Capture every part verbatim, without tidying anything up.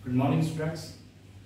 Good morning, students.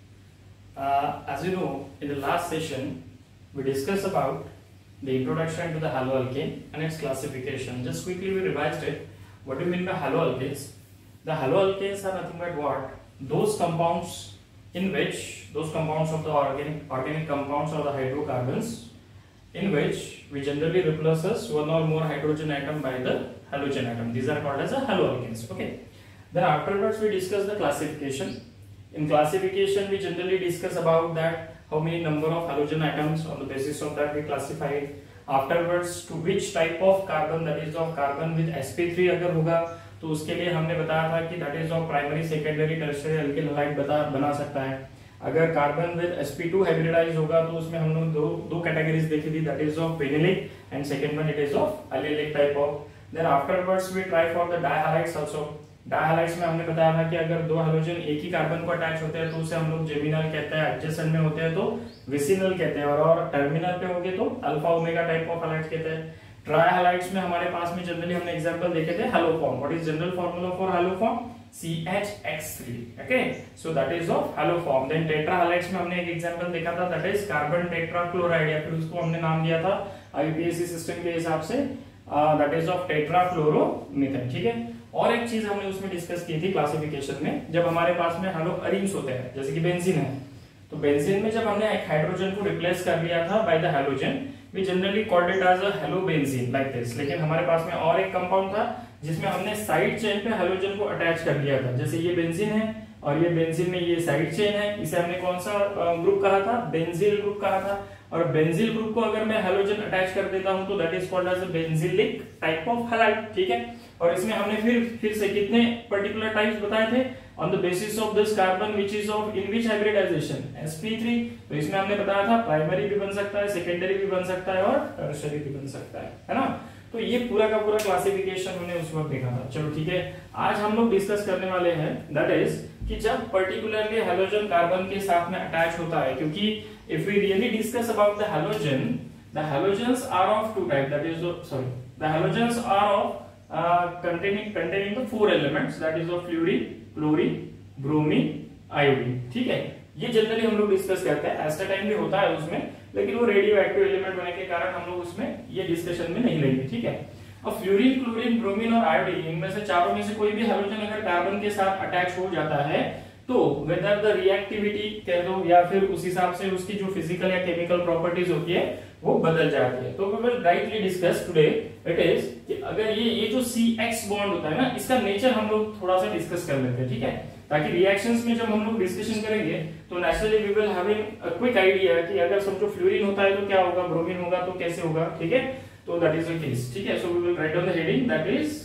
Uh, as you know, in the last session, we discussed about the introduction to the haloalkane and its classification. Just quickly we revised it. What do you mean by haloalkanes? The haloalkanes are nothing but what? Those compounds in which, those compounds of the organic, organic compounds or the hydrocarbons, in which we generally replaces one or more hydrogen atom by the halogen atom. These are called as a haloalkanes. Okay. Then afterwards we discuss the classification. In classification we generally discuss about that how many number of halogen atoms, on the basis of that we classify it. Afterwards to which type of carbon, that is of carbon with S P three अगर होगा तो उसके लिए हमने बताया था कि that is of primary, secondary, tertiary alkyl halide बता बना सकता है. अगर carbon with S P two hybridize होगा तो उसमें हम लोग दो दो कैटेगरीज देखी थी, that is of phenylic and second one it is of allylic type of. Then afterwards we try for the dihalides also. डायहालाइड्स में हमने बताया था कि अगर दो हाइड्रोजन एक ही कार्बन को अटैच होते हैं तो उसे हम लोग जेमिनल कहते हैं, एडजेसेंट में होते हैं तो विसिनल कहते हैं, और, और टर्मिनल पे होंगे तो alpha omega type of halides कहते हैं. ट्राइहालाइड्स में हमारे पास में जनरली हमने एग्जांपल देखे थे haloform. What is general formula for haloform? C H X three. Okay, so that is of haloform. Then tetrahalides में हमने एक एग्जांपल देखा था, दैट इज कार्बन टेट्राक्लोराइड, या फिर उसको हमने नाम दिया था आईपीएससी सिस्टम के हिसाब से, दैट इज ऑफ टेट्राफ्लोरोमीथेन. ठीक है. और एक चीज हमने उसमें डिस्कस की थी क्लासिफिकेशन में, जब हमारे पास में हालो अरीन्स होते हैं, जैसे कि बेंजीन है, तो बेंजीन में जब हमने एक हाइड्रोजन को रिप्लेस कर लिया था by the halogen, we generally called it as a halobenzene like this. लेकिन हमारे पास में और एक कंपाउंड था जिसमें हमने साइड चेन पे हैलोजन को अटैच कर लिया था. जैसे ये बेंजीन है और ये बेंजीन में ये साइड चेन है, इसे हमने कौन सा ग्रुप कहा था? बेंजील ग्रुप कहा था. और बेंजील ग्रुप को अगर मैं हैलोजन अटैच कर देता हूं तो that is called as a benzylic type of halide. ठीक है. और इसमें हमने फिर फिर से कितने पर्टिकुलर टाइप्स बताए थे? On the basis of this carbon which is of in which hybridization? S P three. तो इसमें हमने बताया था प्राइमरी भी बन सकता है, सेकेंडरी भी बन सकता है और टर्शियरी भी बन सकता है, है ना. तो ये पूरा का पूरा क्लासिफिकेशन हमने उस वक्त देखा था. चलो ठीक है, आज हम लोग डिस्कस करने वाले हैं दैट इज कि जब पर्टिकुलरली हैलोजन कार्बन के साथ में अटैच होता है, क्योंकि if we really discuss about the halogen, the halogens are of two type, that is sorry the halogens are of containing containing the four elements, that is of fluorine, chlorine, bromine, iodine. ठीक है. ये generally हम लोग discuss करते हैं, एस्टा time भी होता है उसमें, लेकिन वो रेडियो एक्टिव एलिमेंट होने के कारण हम लोग उसमें ये डिस्कशन में नहीं लेंगे. ठीक है. अब फ्लोरीन, क्लोरीन, ब्रोमीन और आयोडीन, इनमें से चारों में से कोई भी हाइड्रोजन अगर कार्बन के साथ अटैच हो जाता है तो वेदर द रिएक्टिविटी कह दो या फिर उस हिसाब से उसकी जो फिजिकल या केमिकल प्रॉपर्टीज होती है वो बदल जाती है. तो we will rightly discuss today it is कि अगर ये ये जो C X बॉन्ड होता है ना, इसका नेचर हम लोग थोड़ा सा डिस्कस कर लेते हैं. ठीक है. ताकि रिएक्शंस में जब हम लोग डिस्कशन करेंगे तो naturally we will having a quick idea कि अगर समझो फ्लोरीन होता है तो क्या होगा, ब्रोमीन होगा तो कैसे होगा. ठीक है. तो दैट इज द केस. ठीक है. So we will write on the heading that is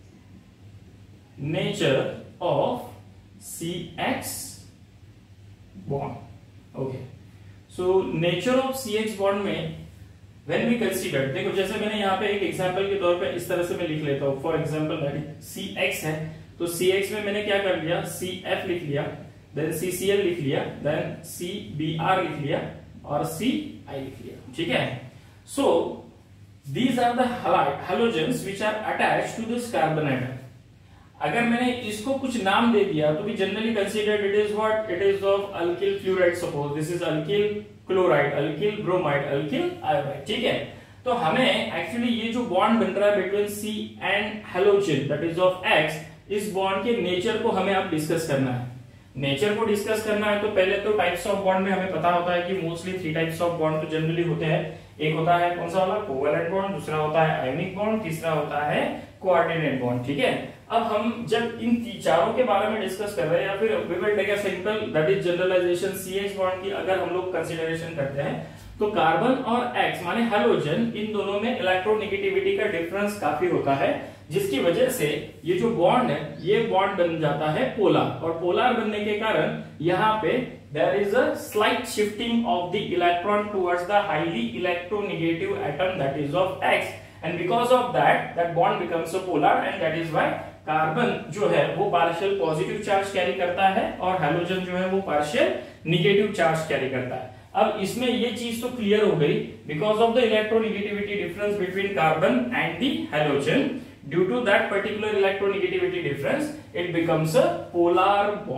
nature of C X bond. Okay. So nature of C X bond में when we consider, देखो जैसे मैंने यहाँ पे एक एग्जांपल के तौर पे इस तरह से मैं लिख लेता हूँ. फॉर एग्जांपल C X है तो C X में मैंने क्या कर लिया, C F लिख लिया, देन C C L लिख लिया, देन C B R लिख लिया और C I लिख लिया. ठीक है. So these are the halogens which are attached to this carbon atom. अगर मैंने इसको कुछ नाम दे दिया तो भी generally considered it is what, it is of alkyl fluoride. Suppose this is alkyl chloride, alkyl bromide, alkyl iodide. ठीक है. तो हमें एक्चुअली ये जो बॉन्ड बन रहा है between C and halogen that is of X, इस बॉन्ड के नेचर को हमें अब डिस्कस करना है. नेचर को डिस्कस करना है तो पहले तो टाइप्स ऑफ बॉन्ड में हमें पता होता है कि mostly three types of bond तो जनरली होते हैं. एक होता है कौन सा वाला, कोवैलेंट बॉन्ड, दूसरा होता है आयोनिक बॉन्ड, तीसरा होता है कोऑर्डिनेट बॉन्ड. ठीक है. अब हम जब इन चारों के बारे में डिस्कस कर रहे हैं या फिर we will take a simple that is generalisation C H bond की अगर हम लोग कंसीडरेशन करते हैं तो कार्बन और X माने हैलोजन, इन दोनों में इलेक्ट्रोनेगेटिविटी का डिफरेंस काफी होता है, जिसकी वजह से ये जो बॉन्ड है ये बॉन्ड बन जाता है पोलर. और पोलर बनने के कारण यहाँ पे there is a slight shifting of the electron towards the highly electronegative atom that is of X, and because of that that bond becomes a polar, and that is why carbon जो है वो partial positive charge carry करता है और halogen जो है वो partial negative charge carry करता है. अब इसमें ये चीज तो क्लियर हो गई, because of the electronegativity difference between carbon and the halogen, due to that particular electronegativity difference it becomes a polar bond.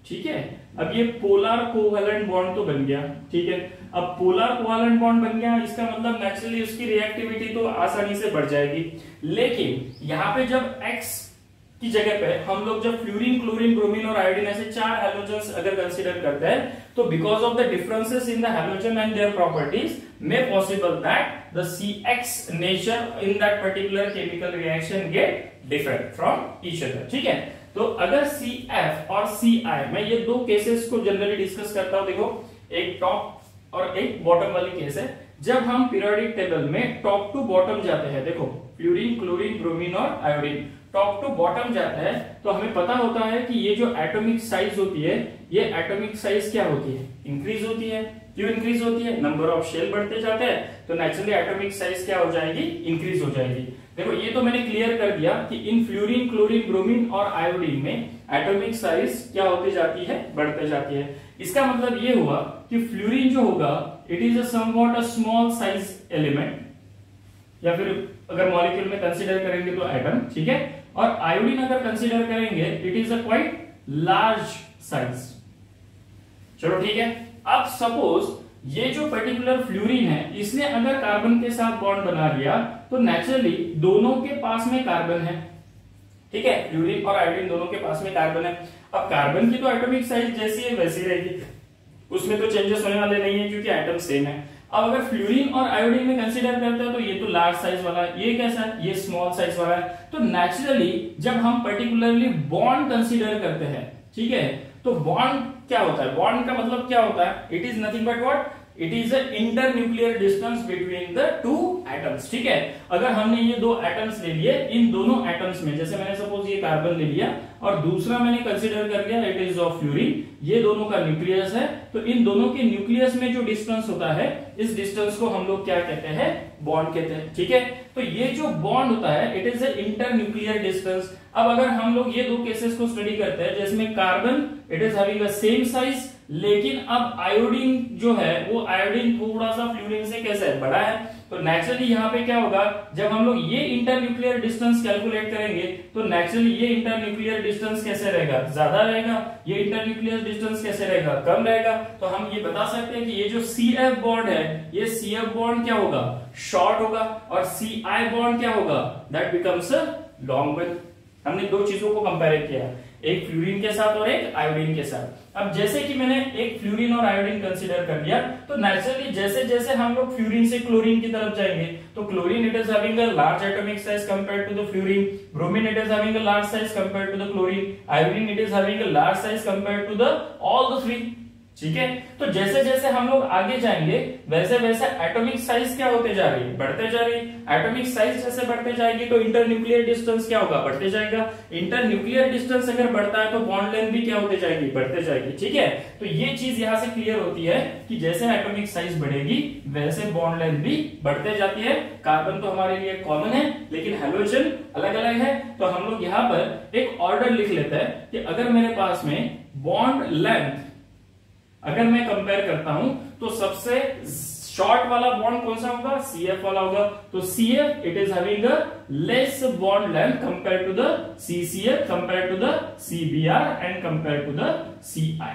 ठीक है। अब ये पोलर कोवैलेंट बॉन्ड तो बन गया, ठीक है। अब पोलर कोवैलेंट बॉन्ड बन गया, इसका मतलब नेचुरली उसकी रिएक्टिविटी तो आसानी से बढ़ जाएगी। लेकिन यहाँ पे जब X की जगह पे हम लोग जब फ्लोरीन, क्लोरीन, ब्रोमीन और आयोडीन ऐसे चार हैलोजन्स अगर कंसीडर करते हैं, तो because of the differences in the halogen and their properties may possible that the C X nature in that particular chemical reaction get different from each other, ठीक है। तो अगर C F और C I, मैं ये दो cases को generally discuss करता हूं। देखो, एक टॉप और एक बॉटम वाली केस है। जब हम पीरियोडिक टेबल में टॉप टू बॉटम जाते हैं, देखो फ्लोरीन, क्लोरीन, ब्रोमीन और आयोडीन टॉप टू बॉटम जाता है, तो हमें पता होता है कि ये जो एटॉमिक साइज होती है, ये एटॉमिक साइज क्या होती है, इंक्रीज होती है। क्यों इंक्रीज होती है? नंबर ऑफ शेल बढ़ते जाते हैं, तो नेचुरली एटॉमिक साइज क्या हो जाएगी, इंक्रीज हो जाएगी। देखो, ये तो मैंने क्लियर कर दिया कि इन फ्लोरीन, क्लोरीन, ब्रोमीन और आयोडीन में एटॉमिक साइज क्या होती जाती है, बढ़ते जाती है। इसका मतलब ये हुआ कि फ्लोरीन जो होगा, it is a somewhat a small size element, या फिर अगर मॉलिक्यूल में कंसीडर करेंगे तो एटम, ठीक है। और आयोडीन अगर कंसीडर करेंगे, it is a quite large size. चलो ठीक है। अब सपोज ये जो पर्टिकुलर फ्लोरीन है, इसने अगर कार्बन के साथ बॉन्ड बना लिया, तो नेचुरली दोनों के पास में कार्बन है, ठीक है। फ्लोरीन और आयोडीन दोनों के पास में कार्बन है। अब कार्बन की तो एटॉमिक साइज जैसी है वैसी रहेगी, उसमें तो चेंजेस होने वाले नहीं है क्योंकि एटम सेम है। अब अगर फ्लोरीन और आयोडीन में कंसीडर करते हैं, तो ये तो लार्ज साइज वाला है, ये कैसा है, ये स्मॉल साइज वाला है। तो नेचुरली जब हम पर्टिकुलरली बॉन्ड कंसीडर करते हैं, ठीक है, तो बॉन्ड क्या होता है, बॉन्ड का मतलब क्या होता है, it is nothing but what, it is a internuclear distance between the two atoms, ठीक है। अगर हमने ये दो एटम्स ले लिए, इन दोनों एटम्स में, जैसे मैंने सपोज ये कार्बन ले लिया और दूसरा मैंने कंसीडर कर लिया इट इज ऑफ फ्लोरीन, ये दोनों का न्यूक्लियस है, तो इन दोनों के न्यूक्लियस में जो डिस्टेंस होता है, इस डिस्टेंस को हम लोग क्या कहते हैं, बॉन्ड कहते हैं, ठीक है। तो ये जो बॉन्ड होता है, it is a internuclear distance. अब अगर हम लोग ये दो केसेस को स्टडी करते हैं, जिसमें carbon it is having a same size, लेकिन अब आयोडीन जो है, वो आयोडीन थोड़ा सा फ्लोरीन से कैसा है, बड़ा है। तो नेचुरली यहाँ पे क्या होगा, जब हम लोग ये इंटरन्यूक्लियर डिस्टेंस कैलकुलेट करेंगे, तो नेचुरली ये इंटरन्यूक्लियर डिस्टेंस कैसे रहेगा, ज्यादा रहेगा। ये इंटरन्यूक्लियर डिस्टेंस कैसे रहेगा, कम रहेगा। तो हम ये बता सकते हैं कि ये जो C F बॉन्ड है, ये C F बॉन्ड क्या होगा, शॉर्ट होगा, और C I बॉन्ड क्या होगा, that becomes a long one. हमने दो चीजों को कंपेयर किया, एक फ्लोरीन के साथ और एक आयोडीन के साथ। अब जैसे कि मैंने एक फ्लोरीन और आयोडीन कंसीडर कर लिया, तो नेचुरली जैसे जैसे हम लोग फ्लोरीन से क्लोरीन की तरफ जाएंगे, तो chlorine it is having a large atomic size compared to the fluorine, bromine it is having a large size compared to the chlorine, iodine it is having a large size compared to the all the three, ठीक है। तो जैसे जैसे हम लोग आगे जाएंगे, वैसे वैसे एटॉमिक साइज क्या होते जा रही है, बढ़ते जा रही है। एटॉमिक साइज जैसे बढ़ते जाएगी, तो इंटरन्यूक्लियर डिस्टेंस क्या होगा, बढ़ते जाएगा। इंटरन्यूक्लियर डिस्टेंस अगर बढ़ता है, तो बॉन्ड लेंथ भी क्या होते जाएगी, बढ़ते जाएगी, ठीक है। तो ये चीज यहां से क्लियर होती है कि जैसे एटॉमिक साइज बढ़ेगी, वैसे बॉन्ड लेंथ भी बढ़ते जाती है। कार्बन तो हमारे लिए कॉमन है, लेकिन हैलोजन अलग अलग है। तो हम लोग यहाँ पर एक ऑर्डर लिख लेते हैं कि अगर मेरे पास में बॉन्ड लेंथ अगर मैं कंपेयर करता हूं, तो सबसे शॉर्ट वाला बॉन्ड कौन सा होगा, C F वाला होगा। तो C F it is having a less bond length compare to the C C F, compare to the C B R and compare to the C I।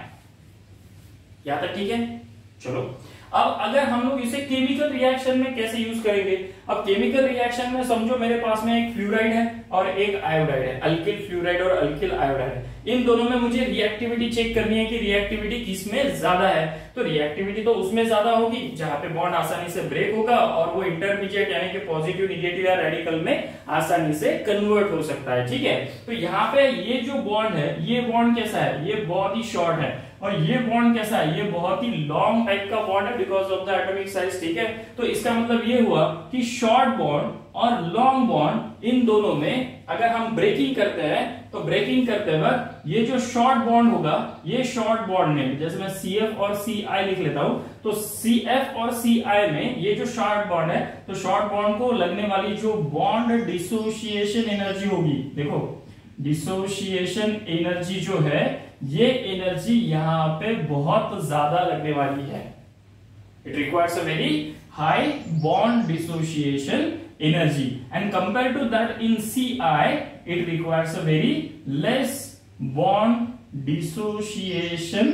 यहां तक ठीक है। चलो, अब अगर हम लोग इसे केमिकल रिएक्शन में कैसे यूज करेंगे। अब केमिकल रिएक्शन में समझो मेरे पास में एक फ्लोराइड है और एक आयोडाइड है, अल्किल फ्लोराइड और अल्किल आयोडाइड। इन दोनों में मुझे रिएक्टिविटी चेक करनी है कि रिएक्टिविटी किसमें ज्यादा है। तो रिएक्टिविटी तो उसमें ज्यादा होगी जहां पे बॉन्ड आसानी से ब्रेक होगा और वो इंटरमीडिएट यानी कि पॉजिटिव, निगेटिव या रेडिकल में आसानी से कन्वर्ट हो सकता है, ठीक है। तो यहाँ पे ये जो बॉन्ड है, ये बॉन्ड कैसा है, ये बहुत ही शॉर्ट है, और ये बॉन्ड कैसा है, ये बहुत ही लॉन्ग टाइप का बॉन्ड है because of the atomic size, ठीक है। तो इसका मतलब ये हुआ कि शॉर्ट बॉन्ड और लॉन्ग बॉन्ड, इन दोनों में अगर हम ब्रेकिंग करते हैं, तो ब्रेकिंग करते वक्त ये जो शॉर्ट बॉन्ड होगा, ये शॉर्ट बॉन्ड में, जैसे मैं C F और C I लिख लेता हूं, तो C F और C I में ये जो शॉर्ट बॉन्ड है, तो शॉर्ट बॉन्ड को लगने वाली जो बॉन्ड डिसोसिएशन एनर्जी होगी, देखो डिसोसिएशन एनर्जी जो है, ये एनर्जी यहां पे बहुत ज्यादा लगने वाली है। It requires a very high bond dissociation energy, and compared to that in C I it requires a very less bond dissociation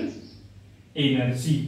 energy.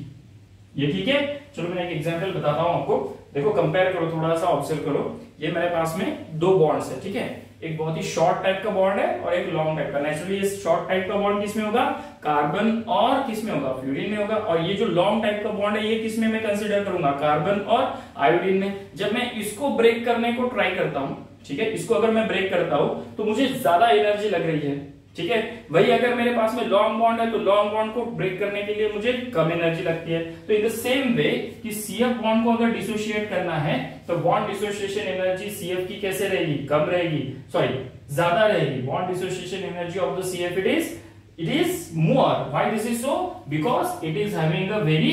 ये ठीक है। चलो मैं एक एग्जांपल बताता हूं आपको। देखो कंपेयर करो, थोड़ा सा ऑब्जर्व करो। ये मेरे पास में दो बॉन्ड्स है, ठीक है। एक बहुत ही शॉर्ट टाइप का बॉन्ड है और एक लॉन्ग टाइप का। नेचुरली ये शॉर्ट टाइप का बॉन्ड किसमें होगा, कार्बन और किसमें होगा, फ्लोरीन में होगा। और ये जो लॉन्ग टाइप का बॉन्ड है ये किसमें मैं कंसीडर करूंगा, कार्बन और आयोडीन में। जब मैं इसको ब्रेक करने को ट्राई करता हूं, ठीक है, इसको अगर मैं ब्रेक करता हूं तो मुझे ज्यादा एनर्जी लग रही है, ठीक है। वही अगर मेरे पास में लॉन्ग बॉन्ड है तो लॉन्ग बॉन्ड को ब्रेक करने के लिए मुझे कम एनर्जी लगती है। तो इन द सेम वे कि सी एफ बॉन्ड को अगर डिसोशिएट करना है तो bond dissociation energy C F की कैसे रहेगी, कम रहेगी, सॉरी ज्यादा रहेगी। Bond dissociation energy of the C F it is it is more. Why this is so, because it is having a very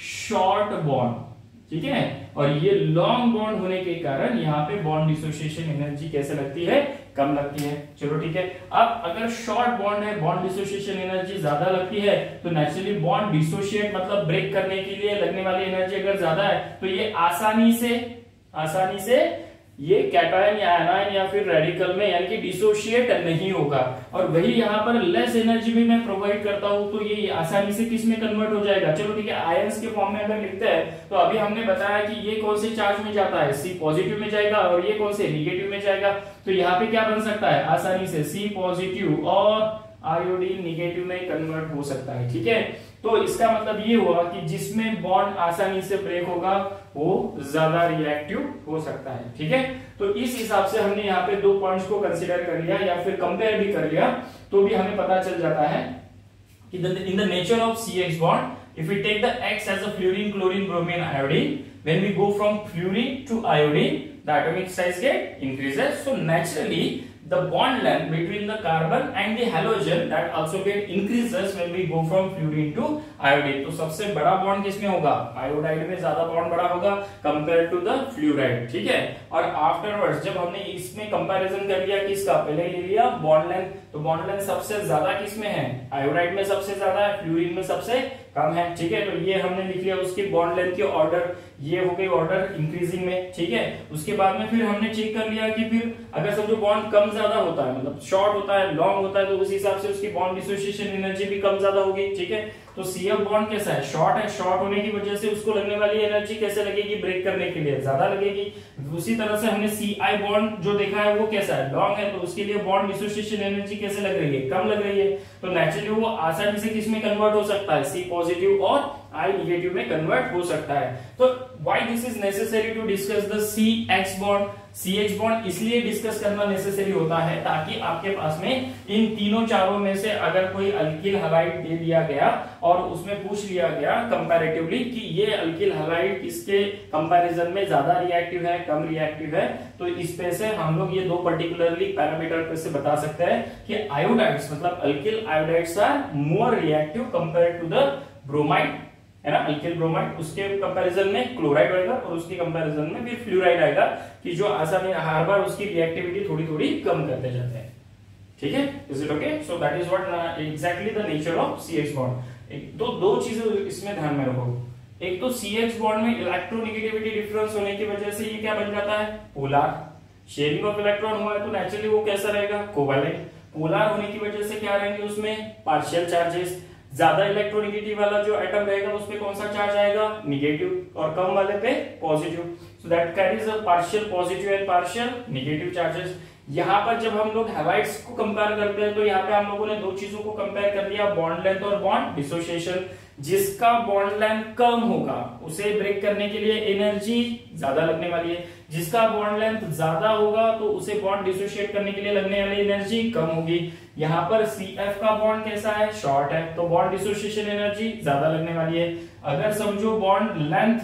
short bond, ठीक है। और ये लॉन्ग बॉन्ड होने के कारण यहाँ पे बॉन्ड डिसोसिएशन एनर्जी कैसे लगती है, कम लगती है। चलो ठीक है। अब अगर शॉर्ट बॉन्ड है, बॉन्ड डिसोसिएशन एनर्जी ज्यादा लगती है, तो नेचुरली बॉन्ड डिसोशिएट मतलब ब्रेक करने के लिए लगने वाली एनर्जी अगर ज्यादा है तो ये आसानी से आसानी से ये कैटायन या आयनायन या फिर रेडिकल में यानी कि डिसोशिएट नहीं होगा। और वही यहाँ पर लेस एनर्जी भी मैं प्रोवाइड करता हूं तो ये आसानी से किस में कन्वर्ट हो जाएगा। चलो ठीक है, आयंस के फॉर्म में अगर लिखते हैं तो अभी हमने बताया कि ये कौन से चार्ज में जाता है, सी पॉजिटिव में जाएगा और ये कौन से निगेटिव में जाएगा। तो यहाँ पे क्या बन सकता है, आसानी से सी पॉजिटिव और आयोडीन निगेटिव में कन्वर्ट हो सकता है, ठीक है। तो इसका मतलब ये हुआ कि जिसमें बॉन्ड आसानी से ब्रेक होगा वो ज्यादा रिएक्टिव हो सकता है, ठीक है। तो इस हिसाब से हमने यहाँ पे दो पॉइंट्स को कंसीडर कर लिया या फिर कंपेयर भी कर लिया, तो भी हमें पता चल जाता है कि in the nature of C H bond, if we take the X as a fluorine, chlorine, bromine, iodine, when we go from fluorine to iodine, the atomic size get increases. So naturally the bond length between the carbon and the halogen that also get increases when we go from fluorine to iodine. तो सबसे बड़ा bond किसमें होगा, iodide में ज्यादा bond बड़ा होगा compare to the fluoride, ठीक है। और आफ्टरवर्ड्स जब हमने इसमें कंपैरिजन कर लिया किसका, पहले ले लिया बॉन्ड लेंथ, तो बॉन्ड लेंथ सबसे ज्यादा किसमें है, आयोडाइड में सबसे ज्यादा है, फ्लूरीन में सबसे कम है, ठीक है। तो ये हमने लिख लिया उसकी बॉन्ड लेंथ के ऑर्डर, ये हो गई ऑर्डर इंक्रीजिंग में, ठीक है। उसके बाद में फिर हमने चेक कर लिया कि फिर अगर समझो बॉन्ड कम ज्यादा होता है, मतलब शॉर्ट होता है, लॉन्ग होता है, तो उस हिसाब से उसकी बॉन्ड डिसोसिएशन एनर्जी भी कम ज्यादा होगी, ठीक है। तो सी एफ बॉन्ड कैसा है, शॉर्ट है, शॉर्ट होने की वजह से उसको लगने वाली एनर्जी कैसे लगेगी, ब्रेक करने के लिए ज्यादा लगेगी। उसी तरह से हमने सी आई बॉन्ड जो देखा है वो कैसा है, लॉन्ग है, तो उसके लिए बॉन्ड डिसोसिएशन एनर्जी कैसे लग रही है, कम लग रही है। तो नेचुरली वो आसानी से किसमें कन्वर्ट हो सकता है, सी पॉजिटिव और आई निगेटिव में कन्वर्ट हो सकता है। तो why this is necessary to discuss the C H bond, C H bond इसलिए डिस्कस करना नेसेसरी होता है ताकि आपके पास में इन तीनों चारों में से अगर कोई अल्किल हैलाइड दे दिया गया और उसमें पूछ लिया गया कंपैरेटिवली कि ये अल्किल हैलाइड किसके कंपैरिजन में ज्यादा रिएक्टिव है, कम रिएक्टिव है, तो इस पे से हम लोग ये दो पर्टिकुलरली पैरामीटर पे से बता सकते हैं कि आयोडाइड्स मतलब alkyl iodides are more reactive compare to the bromide, है ना, अल्किल ब्रोमाइड। उसके कंपैरिजन में क्लोराइड आएगा और उसके कंपैरिजन में फिर फ्लूराइड आएगा कि जो आसानी हर बार उसकी रिएक्टिविटी थोड़ी थोड़ी कम करते जाते हैं, ठीक है। Is it okay? So that is what exactly the nature of C H bond. एक तो दो चीजें इसमें ध्यान में रखो, एक तो सी एच बॉन्ड में इलेक्ट्रोनेगेटिविटी डिफरेंस होने की वजह से ये क्या बन जाता है, पोलर। शेयरिंग ऑफ इलेक्ट्रॉन हुआ है तो नेचुरली वो कैसा रहेगा, कोवैलेंट। पोलर होने की वजह से क्या रहेंगे उसमें, पार्शियल चार्जेस। ज्यादा इलेक्ट्रोनेगेटिव वाला जो एटम रहेगा उस पे कौन सा चार्ज आएगा, निगेटिव, और कम वाले पे positive. So that carries a partial positive and partial negative charges. यहाँ पर जब हम लोग हैलाइड्स को कंपेयर करते हैं तो यहाँ पे हम लोगों ने दो चीजों को कंपेयर कर दिया, बॉन्ड लेंथ और बॉन्ड डिसोसिएशन। जिसका बॉन्ड लेंथ कम होगा उसे ब्रेक करने के लिए एनर्जी ज्यादा लगने वाली है, जिसका बॉन्ड लेंथ ज्यादा होगा तो उसे बॉन्ड डिसोशिएट करने के लिए लगने वाली एनर्जी कम होगी। यहाँ पर सी एफ का बॉन्ड कैसा है, शॉर्ट है, तो बॉन्ड डिसोसिएशन एनर्जी ज्यादा लगने वाली है। अगर समझो bond length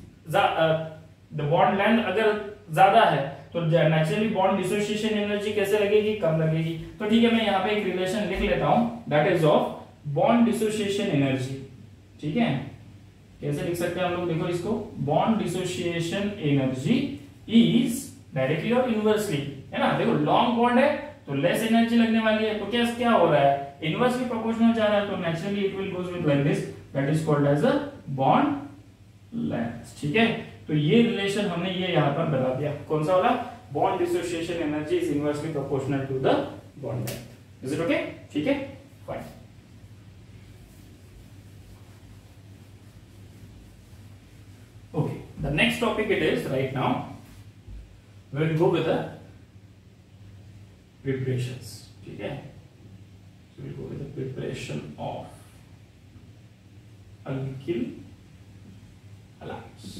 the bond length अगर ज्यादा है तो नेचुरली बॉन्ड डिसोसिएशन एनर्जी कैसे लगेगी, कम लगेगी। तो ठीक है, मैं यहाँ पे एक रिलेशन लिख लेता हूं, that is of bond dissociation energy, ठीक है। कैसे लिख सकते हैं हम लोग, देखो इसको, bond dissociation energy is directly और इनवर्सली, है ना। देखो लॉन्ग बॉन्ड है तो लेस एनर्जी लगने वाली है, तो क्या क्या हो रहा है, इनवर्सली प्रोपोर्शनल जा रहा है, तो naturally it will goes with like this, that is called as a bond length, ठीक है। तो ये रिलेशन हमने ये यहां पर बता दिया, कौन सा वाला, bond dissociation energy is inversely proportional to the bond length. Is it okay? ठीक है, fine. topic it is right now. We will go with the preparations. ठीक है, so we will go with the preparation of alkyl halides.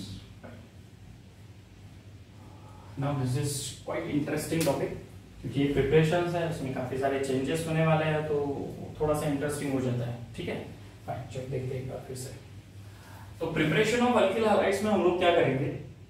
Now this is quite interesting topic क्योंकि ये preparations है, उसमें काफी सारे चेंजेस होने वाले हैं, तो थोड़ा सा इंटरेस्टिंग हो जाता है. ठीक है, फाइन, चलो देखते हैं एक बार फिर से. तो प्रिपरेशन ऑफ अल्किल हैलाइड्स में हम लोग क्या करेंगे,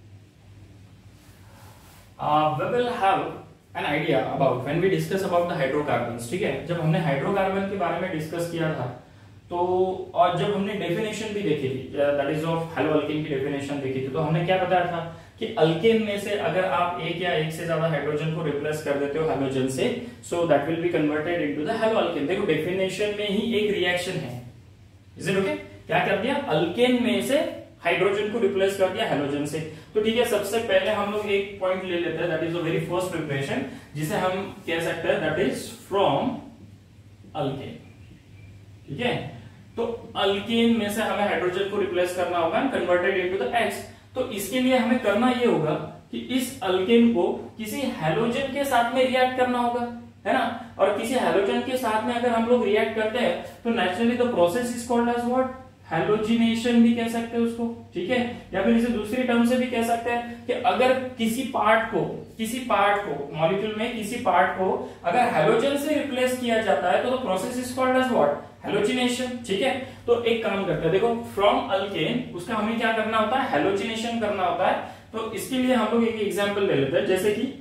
we will have an idea about when we discuss about the hydrocarbons. ठीक है, जब हमने हाइड्रोकार्बन के बारे में डिस्कस किया था, तो और जब हमने डेफिनेशन भी देखी थी, दैट इज ऑफ हैलोअल्केन की डेफिनेशन देखी थी, तो हमने क्या बताया था कि अल्केन में से अगर आप एक या एक से ज्यादा हाइड्रोजन को रिप्लेस कर देते हो हैलोजन से, so that will be converted into the haloalkane. देखो डेफिनेशन में ही एक रिएक्शन है. Is it okay? क्या कर दिया, अल्केन में से हाइड्रोजन को रिप्लेस कर दिया हैलोजन से. तो ठीक है, सबसे पहले हम लोग एक पॉइंट ले लेते हैं, that is the very first preparation, जिसे हम कह सकते हैं दैट इज फ्रॉम अल्केन. ठीक है, तो अल्केन में से हमें हाइड्रोजन को रिप्लेस करना होगा, कन्वर्टेड इनटू द एक्स. तो इसके लिए हमें करना ये होगा कि इस अल्केन को किसी हैलोजन के साथ में रिएक्ट करना होगा, है ना. और किसी हैलोजन के साथ में अगर हम लोग रिएक्ट करते हैं तो naturally the process is called as what, halogenation भी कह सकते हैं उसको. ठीक है, या फिर इसे दूसरी टर्म से भी कह सकते हैं कि अगर किसी पार्ट को किसी पार्ट को मॉलिक्यूल में किसी पार्ट को अगर हैलोजन से रिप्लेस किया जाता है तो the process is called as what, halogenation. ठीक है, तो एक काम करते हैं, देखो फ्रॉम अल्केन उसका हमें क्या करना होता है, हैलोजिनेशन करना होता है. तो इसके लिए हम लोग एक एग्जांपल ले लेते हैं, जैसे कि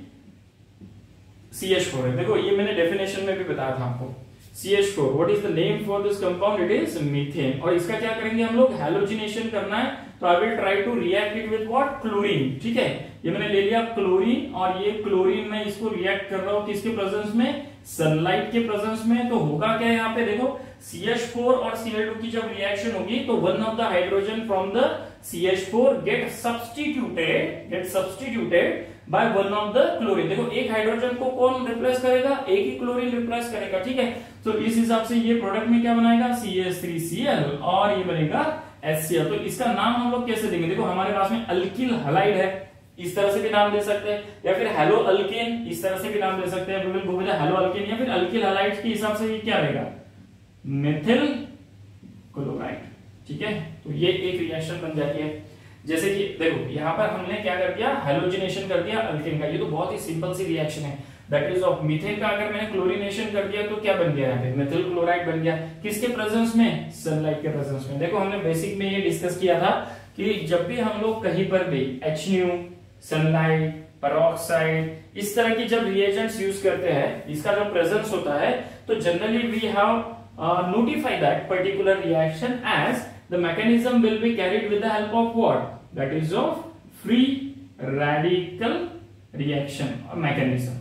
सी एच फोर है. देखो ये मैंने डेफिनेशन में भी बताया था आपको, C H four, what is the name for this compound, it is methane. और इसका क्या करेंगे हम लोग, हैलोजिनेशन करना है. तो I will try to react it with what, chlorine. ठीक है, ये मैंने ले लिया क्लोरीन, और ये क्लोरीन मैं इसको रिएक्ट कर रहा हूं किसके प्रेजेंस में, सनलाइट के प्रेजेंस में. तो होगा क्या यहाँ पे, देखो सी एच फोर और सी एल टू की जब रिएक्शन होगी तो one of the hydrogen from the C H four get substituted get substituted by one of the chlorine. देखो एक हाइड्रोजन को कौन रिप्लेस करेगा, एक ही क्लोरीन रिप्लेस करेगा. ठीक है, तो इस हिसाब से ये प्रोडक्ट में क्या बनाएगा, C H three C L, और ये बनेगा एच सी एल. तो इसका नाम हम लोग कैसे देंगे, देखो हमारे पास में अल्किल हैलाइड है, इस तरह से भी नाम दे सकते हैं, या फिर हेलो अल्केन इस तरह से भी नाम दे सकते हैं. We will go with halo alkane, या फिर अल्किल हैलाइड्स के हिसाब से ये क्या रहेगा, मेथिल क्लोराइड. ठीक है, तो ये एक रिएक्शन बन जाती है. जैसे कि देखो यहाँ पर हमने क्या कर दिया, हैलोजिनेशन कर दिया अल्केन का. ये तो बहुत ही सिंपल सी रिएक्शन है, दैट इज ऑफ मीथेन का अगर मैंने क्लोरीनेशन कर दिया तो क्या बन गया, यहाँ पे मेथिल क्लोराइड बन गया. किसके प्रेजेंस में, सनलाइट के प्रेजेंस में. देखो हमने बेसिक में ये डिस्कस किया था कि जब भी हम लोग कहीं पर भी एच न्यू, सनलाइट, पेरोक्साइड, इस तरह की जब रिएजेंट्स यूज करते हैं, इसका जो प्रेजेंस होता है, तो generally we have notify that particular reaction as the mechanism will be carried with the help of what, that is of free radical reaction or mechanism.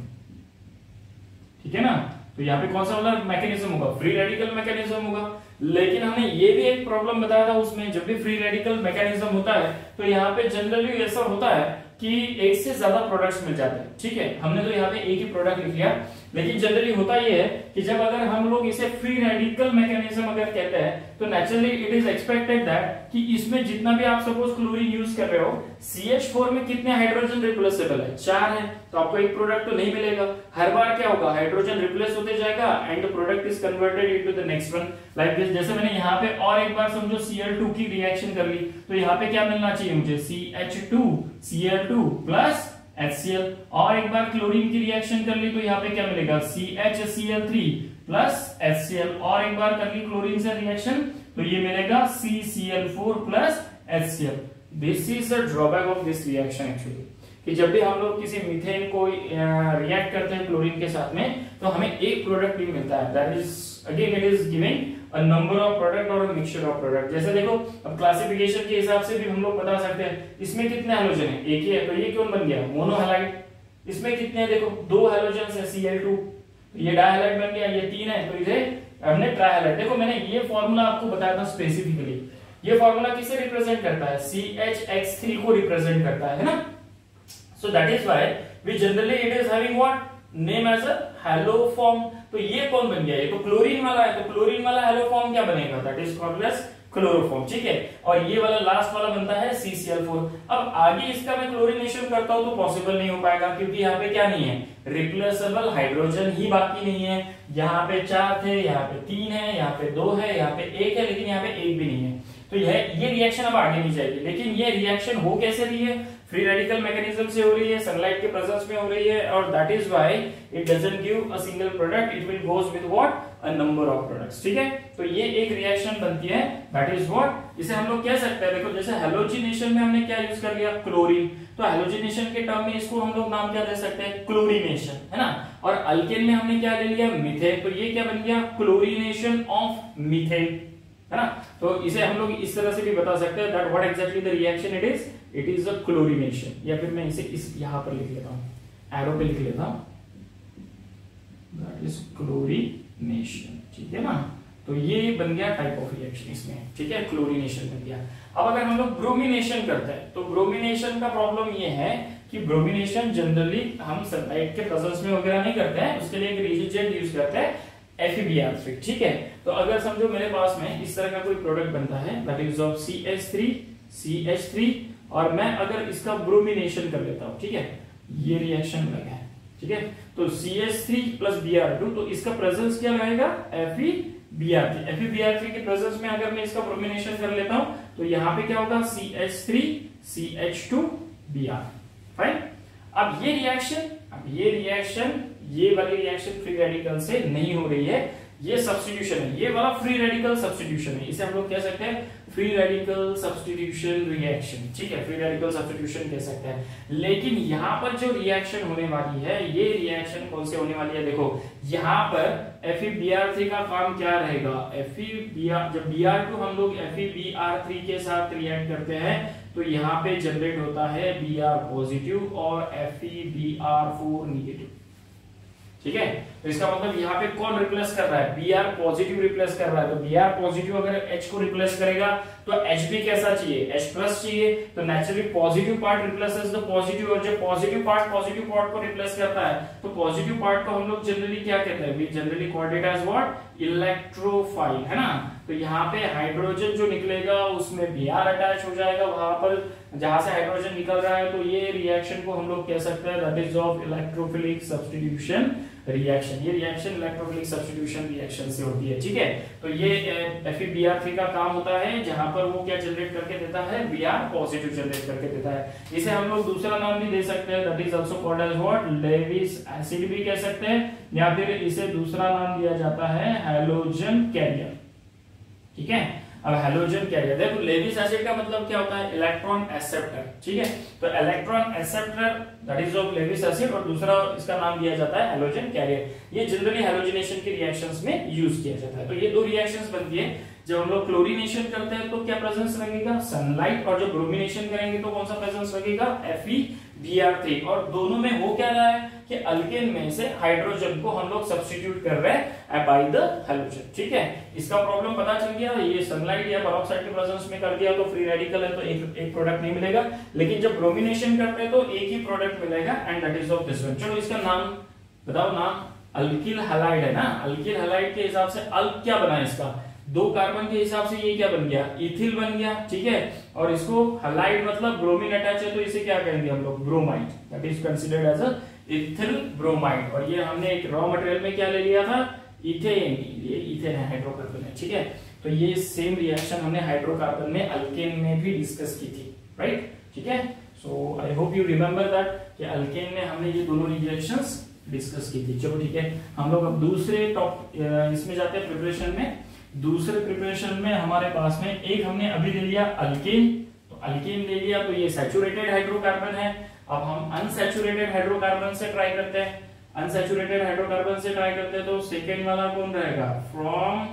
ठीक है ना, तो यहाँ पे कौन सा वाला मैकेनिज्म होगा, फ्री रेडिकल मैकेनिज्म होगा. लेकिन हमने ये भी एक प्रॉब्लम बताया था उसमें, जब भी फ्री रेडिकल मैकेनिज्म होता है तो यहाँ पे जनरली ऐसा होता है कि एक से ज्यादा प्रोडक्ट्स मिल जाते हैं. ठीक है, हमने तो यहाँ पे एक ही प्रोडक्ट लिख लिया, लेकिन जनरली होता ये है कि जब अगर हम लोग इसे फ्री रेडिकल मैकेनिज्म अगर कहते हैं तो naturally it is expected that कि इसमें जितना भी आप सपोज क्लोरीन यूज कर रहे हो, सी एच फोर में कितने हाइड्रोजन रिप्लेसेबल है, चार है, तो आपको एक प्रोडक्ट तो नहीं मिलेगा. हर बार क्या होगा, हाइड्रोजन रिप्लेस होते जाएगा and the product is converted into the next one like this. जैसे मैंने यहाँ पे और एक बार समझो सी एल टू की रिएक्शन कर ली, तो यहाँ पे क्या मिलना चाहिए मुझे, C H two C L two plus H C L. और एक बार क्लोरीन की रिएक्शन कर ली तो यहाँ पे क्या मिलेगा, C H C L three plus H C L. और एक बार कर ली क्लोरीन से रिएक्शन तो ये मिलेगा C C L four plus H C L. This is the drawback of this reaction actually, कि जब भी हम लोग किसी मीथेन को रिएक्ट करते हैं क्लोरीन के साथ में तो हमें एक प्रोडक्ट ही मिलता है, that is again it is giving a number of product और अ मिक्सचर ऑफ प्रोडक्ट. जैसे देखो अब क्लासिफिकेशन के हिसाब से भी हम लोग बता सकते हैं इसमें कितने हैलोजन है, एक ही है, तो ये कौन बन गया, मोनोहैलाइड. इसमें कितने हैं, देखो दो हैलोजन है, सी एल टू, ये डायहैलाइड बन गया, ये तीन है, तो इसे हमने ट्रायहैलाइड. देखो मैंने ये फॉर्मूला आपको बताया था स्पेसिफिकली, ये फॉर्मूला किसे रिप्रेजेंट करता है, सी एच एक्स थ्री को रिप्रेजेंट करता है ना. So that is why we generally it is having what name as a halo form. तो ये कौन बन गया, ये तो क्लोरीन वाला है, तो क्लोरीन वाला हेलो फॉर्म क्या बनेगा, that is called as chloroform, ठीक है। और ये वाला लास्ट वाला बनता है सी सी एल फोर। अब आगे इसका मैं क्लोरीनेशन करता हूं तो पॉसिबल नहीं हो पाएगा, क्योंकि यहाँ पे क्या नहीं है, रिप्लेसेबल हाइड्रोजन ही बाकी नहीं है। यहाँ पे चार थे, यहाँ पे तीन है, यहाँ पे दो है, यहाँ पे एक है, लेकिन यहाँ पे एक भी नहीं है। तो यह ये रिएक्शन अब आगे नहीं जाएगी। लेकिन ये रिएक्शन हो कैसे रही है, फ्री रेडिकल मैकेनिज्म से हो रही है, सनलाइट के प्रेजेंस में हो रही है, और that is why it doesn't give a single product, it will goes with what, a number of products, ठीक है। तो ये एक रिएक्शन बनती है, दैट इज व्हाट, इसे हम लोग कह सकते हैं, देखो जैसे हैलोजिनेशन में हमने क्या यूज कर लिया, क्लोरीन, तो हैलोजिनेशन के टर्म में इसको हम लोग नाम क्या दे सकते हैं, क्लोरीनेशन, है ना। और अल्केन में हमने क्या ले लिया, मीथेन, तो ये क्या बन गया, क्लोरीनेशन ऑफ मीथेन, है ना। तो इसे हम लोग इस तरह से भी बता सकते हैं that what exactly the reaction it is, it is a chlorination. या फिर मैं इसे इस यहां पर लिख लेता हूं, एरो पे लिख लेता हूं, दैट इज क्लोरीनेशन, ठीक है ना। तो ये बन गया टाइप ऑफ रिएक्शन इसमें, ठीक है, क्लोरीनेशन बन गया। अब अगर हम लोग ब्रोमिनेशन करते हैं तो ब्रोमिनेशन का प्रॉब्लम ये है कि ब्रोमिनेशन जनरली हम सनलाइट के प्रेजेंस में वगैरह नहीं करते हैं, उसके लिए एक रिएजेंट यूज करते हैं, F E B R three, ठीक है। तो अगर समझो मेरे पास में इस तरह का कोई प्रोडक्ट बनता है, that is of C H three C H three, और मैं अगर इसका ब्रोमिनेशन कर लेता हूं, ठीक है, ये रिएक्शन लगा है, ठीक है। तो C H three plus B R two, तो इसका प्रेजेंस क्या रहेगा, F E B R three. F E B R three के प्रेजेंस में अगर मैं इसका ब्रोमिनेशन कर लेता हूं तो यहां पे क्या होगा, C H three C H two B R, fine. अब ये रिएक्शन अब ये रिएक्शन ये वाली रिएक्शन फ्री रेडिकल से नहीं हो रही है, ये सब्स्टिट्यूशन है, ये वाला फ्री रेडिकल सब्स्टिट्यूशन है, इसे हम लोग कह सकते हैं फ्री रेडिकल सब्स्टिट्यूशन रिएक्शन, ठीक है, फ्री रेडिकल सब्स्टिट्यूशन कह सकते हैं। लेकिन यहाँ पर जो रिएक्शन होने वाली है, ये रिएक्शन कौन से होने वाली है, देखो यहाँ पर F E B R three का काम क्या रहेगा, एफ ई बी आर, जब बी आर टू हम लोग F E B R three के साथ रिएक्ट करते हैं तो यहाँ पे जनरेट होता है बी आर पॉजिटिव और F E B R four negative, ठीक है। तो इसका मतलब यहाँ पे कौन रिप्लेस कर रहा है, Br पॉजिटिव रिप्लेस कर रहा है। तो Br पॉजिटिव अगर H को रिप्लेस करेगा तो H भी कैसा चाहिए, H प्लस चाहिए, तो naturally positive part replaces the positive, और जब पॉजिटिव पार्ट पॉजिटिव पार्ट को रिप्लेस करता है तो पॉजिटिव पार्ट को हम लोग जनरली क्या कहते हैं, we generally called it as what, electrophile, है ना। तो यहाँ पे हाइड्रोजन जो निकलेगा उसमें Br अटैच हो जाएगा, वहां पर जहां से हाइड्रोजन निकल रहा है, तो ये रिएक्शन को हम लोग कह सकते हैं that is of electrophilic substitution reaction. ये रिएक्शन इलेक्ट्रोफिलिक सब्स्टिट्यूशन रिएक्शन से होती है, ठीक है। तो ये F E B R three का काम होता है, जहां पर वो क्या जनरेट करके देता है, Br पॉजिटिव जनरेट करके देता है। इसे हम लोग दूसरा नाम भी दे सकते हैं, that is also called as what, Lewis acid भी कह सकते हैं, या फिर इसे दूसरा नाम दिया जाता है हैलोजन कैरियर, ठीक है। अब हैलोजन कैरियर, देखो लेविस एसिड का मतलब क्या होता है, इलेक्ट्रॉन एक्सेप्टर, ठीक है। तो electron acceptor that is of Lewis acid, और दूसरा इसका नाम दिया जाता है हैलोजन कैरियर। ये जनरली हैलोजिनेशन के रिएक्शंस में यूज किया जाता है। तो ये दो रिएक्शंस बनती है, जब हम लोग क्लोरीनेशन करते हैं तो क्या प्रेजेंस लगेगा, सनलाइट, और जब ब्रोमिनेशन करेंगे तो कौन सा प्रेजेंस लगेगा, F E B R three. और दोनों में हो क्या रहा है कि अल्केन में से हाइड्रोजन को हम लोग सब्स्टिट्यूट कर रहे हैं बाय द हैलोजन, ठीक है। इसका प्रॉब्लम पता चल गया, ये सनलाइट या पेरोक्साइड के प्रेजेंस में कर दिया तो फ्री रेडिकल है, तो एक एक प्रोडक्ट नहीं मिलेगा। लेकिन जब ब्रोमिनेशन करते हैं तो एक ही प्रोडक्ट मिलेगा, and that is of this one. चलो इसका नाम बताओ, नाम अल्किल हैलाइड है ना। अल्किल हैलाइड के हिसाब से अल्क क्या बना है, इसका दो कार्बन के हिसाब से ये क्या बन गया, इथिल बन गया, ठीक है। और इसको हैलाइड मतलब ब्रोमीन अटैच है, तो इसे क्या कहेंगे हम लोग, bromide, that is considered as a ethyl bromide. और ये हमने एक रॉ मटेरियल में क्या ले लिया था, इथेन, ये इथेन है, हाइड्रोकार्बन है, ठीक है। तो ये सेम रिएक्शन हमने हाइड्रोकार्बन में अल्केन में भी डिस्कस की थी, राइट, ठीक है। So I hope you remember that कि अल्केन में हमने ये दोनों रिएक्शंस डिस्कस की थी। चलो ठीक है, हम लोग अब दूसरे टॉप इसमें जाते हैं प्रिपरेशन में। दूसरे प्रिपरेशन में हमारे पास में एक हमने अभी ले लिया अल्केन, तो अल्केन ले लिया, तो ये सैचुरेटेड हाइड्रोकार्बन है। अब हम अनसैचुरेटेड हाइड्रोकार्बन से ट्राई करते हैं, अनसैचुरेटेड हाइड्रोकार्बन से ट्राई करते हैं, तो सेकेंड वाला कौन रहेगा, फ्रॉम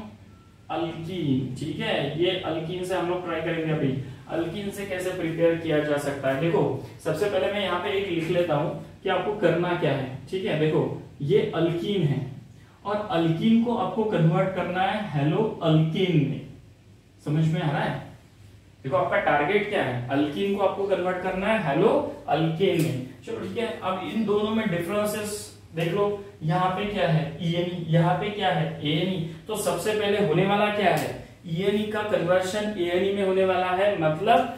अल्कीन, ठीक है। ये अल्कीन से हम लोग ट्राई करेंगे। अभी अल्कीन से कैसे प्रिपेयर किया जा सकता है, देखो सबसे पहले मैं यहाँ पे एक लिख लेता हूं कि आपको करना क्या है, ठीक है। देखो ये अल्कीन है और अल्कीन को आपको कन्वर्ट करना है हेलो अल्कीन में, समझ में आ रहा है। देखो आपका टारगेट क्या है, अल्कीन को आपको कन्वर्ट करना है हेलो अल्केन में। चलो ठीक है, अब इन दोनों में डिफरेंसेस देख लो, यहाँ पे क्या है ई एन ई, यहाँ पे क्या है ए एन ई। तो सबसे पहले होने वाला क्या है, ई एन ई का कन्वर्शन ए एन ई में होने वाला है, मतलब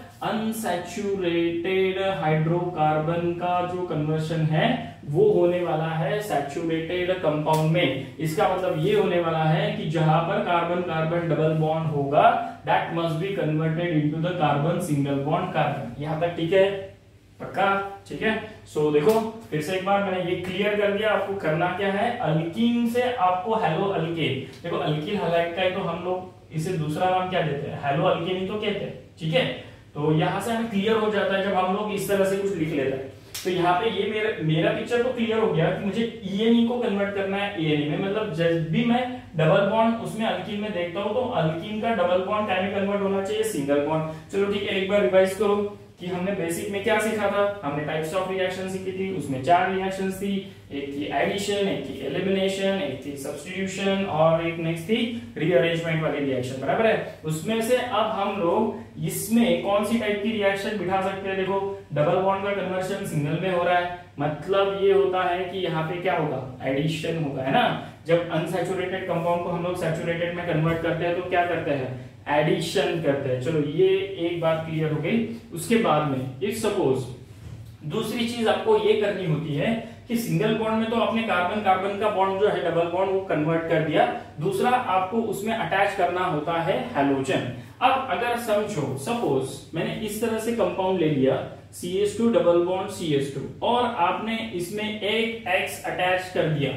अनसैचुरेटेड हाइड्रोकार्बन का जो कन्वर्शन है वो होने वाला है सैचुरेटेड कंपाउंड में। इसका मतलब ये होने वाला है कि जहां पर कार्बन कार्बन डबल बॉन्ड होगा that must be converted into the carbon single bond carbon. यहां तक ठीक है, पक्का? ठीक है। सो so, देखो फिर से एक बार मैंने ये क्लियर कर दिया, आपको करना क्या है, अल्कीन से आपको हेलो अल्केन, देखो अल्कीन हैलाइड का है तो हम लोग इसे दूसरा नाम क्या देते हैं, हेलो अल्केन ही तो कहते हैं। ठीक है, तो यहां से हमें क्लियर हो जाता है जब हम लोग इस तरह से कुछ लिख लेते हैं। तो यहाँ पे ये मेरा मेरा पिक्चर तो क्लियर हो गया कि मुझे ई एन ई को कन्वर्ट करना है ए एन ई में, मतलब जब भी मैं डबल बॉन्ड उसमें अल्कीन में देखता हूँ तो अल्कीन का डबल बॉन्ड क्या में कन्वर्ट होना चाहिए, सिंगल बॉन्ड। चलो ठीक है, एक बार रिवाइज करो कि हमने बेसिक में क्या सीखा था, हमने टाइप्स ऑफ रिएक्शन सीखी थी, उसमें चार रिएक्शंस थी, एक थी एडिशन, एक थी एलिमिनेशन, एक थी सब्स्टिट्यूशन और एक नेक्स्ट थी रीअरेंजमेंट वाली रिएक्शन, बराबर है। उसमें से अब हम लोग इसमें कौन सी टाइप की रिएक्शन बिठा सकते हैं, देखो डबल बॉन्ड का कन्वर्शन सिंगल में हो रहा है, मतलब ये होता है कि यहाँ पे क्या होगा, एडिशन होगा, है ना। जब अनसैचुरेटेड कंपाउंड को हम लोग सैचुरेटेड में कन्वर्ट करते हैं तो क्या करते हैं, एडिशन करते हैं। चलो ये एक बात क्लियर हो गई। उसके बाद में इफ सपोज दूसरी चीज आपको ये करनी होती है कि सिंगल बॉन्ड में तो आपने कार्बन कार्बन का बॉन्ड जो है डबल बॉन्ड वो कन्वर्ट कर दिया, दूसरा आपको उसमें अटैच करना होता है हैलोजन। अब अगर समझो सपोज मैंने इस तरह से कंपाउंड ले लिया C H two double bond C H two और आपने इसमें एक X अटैच कर दिया,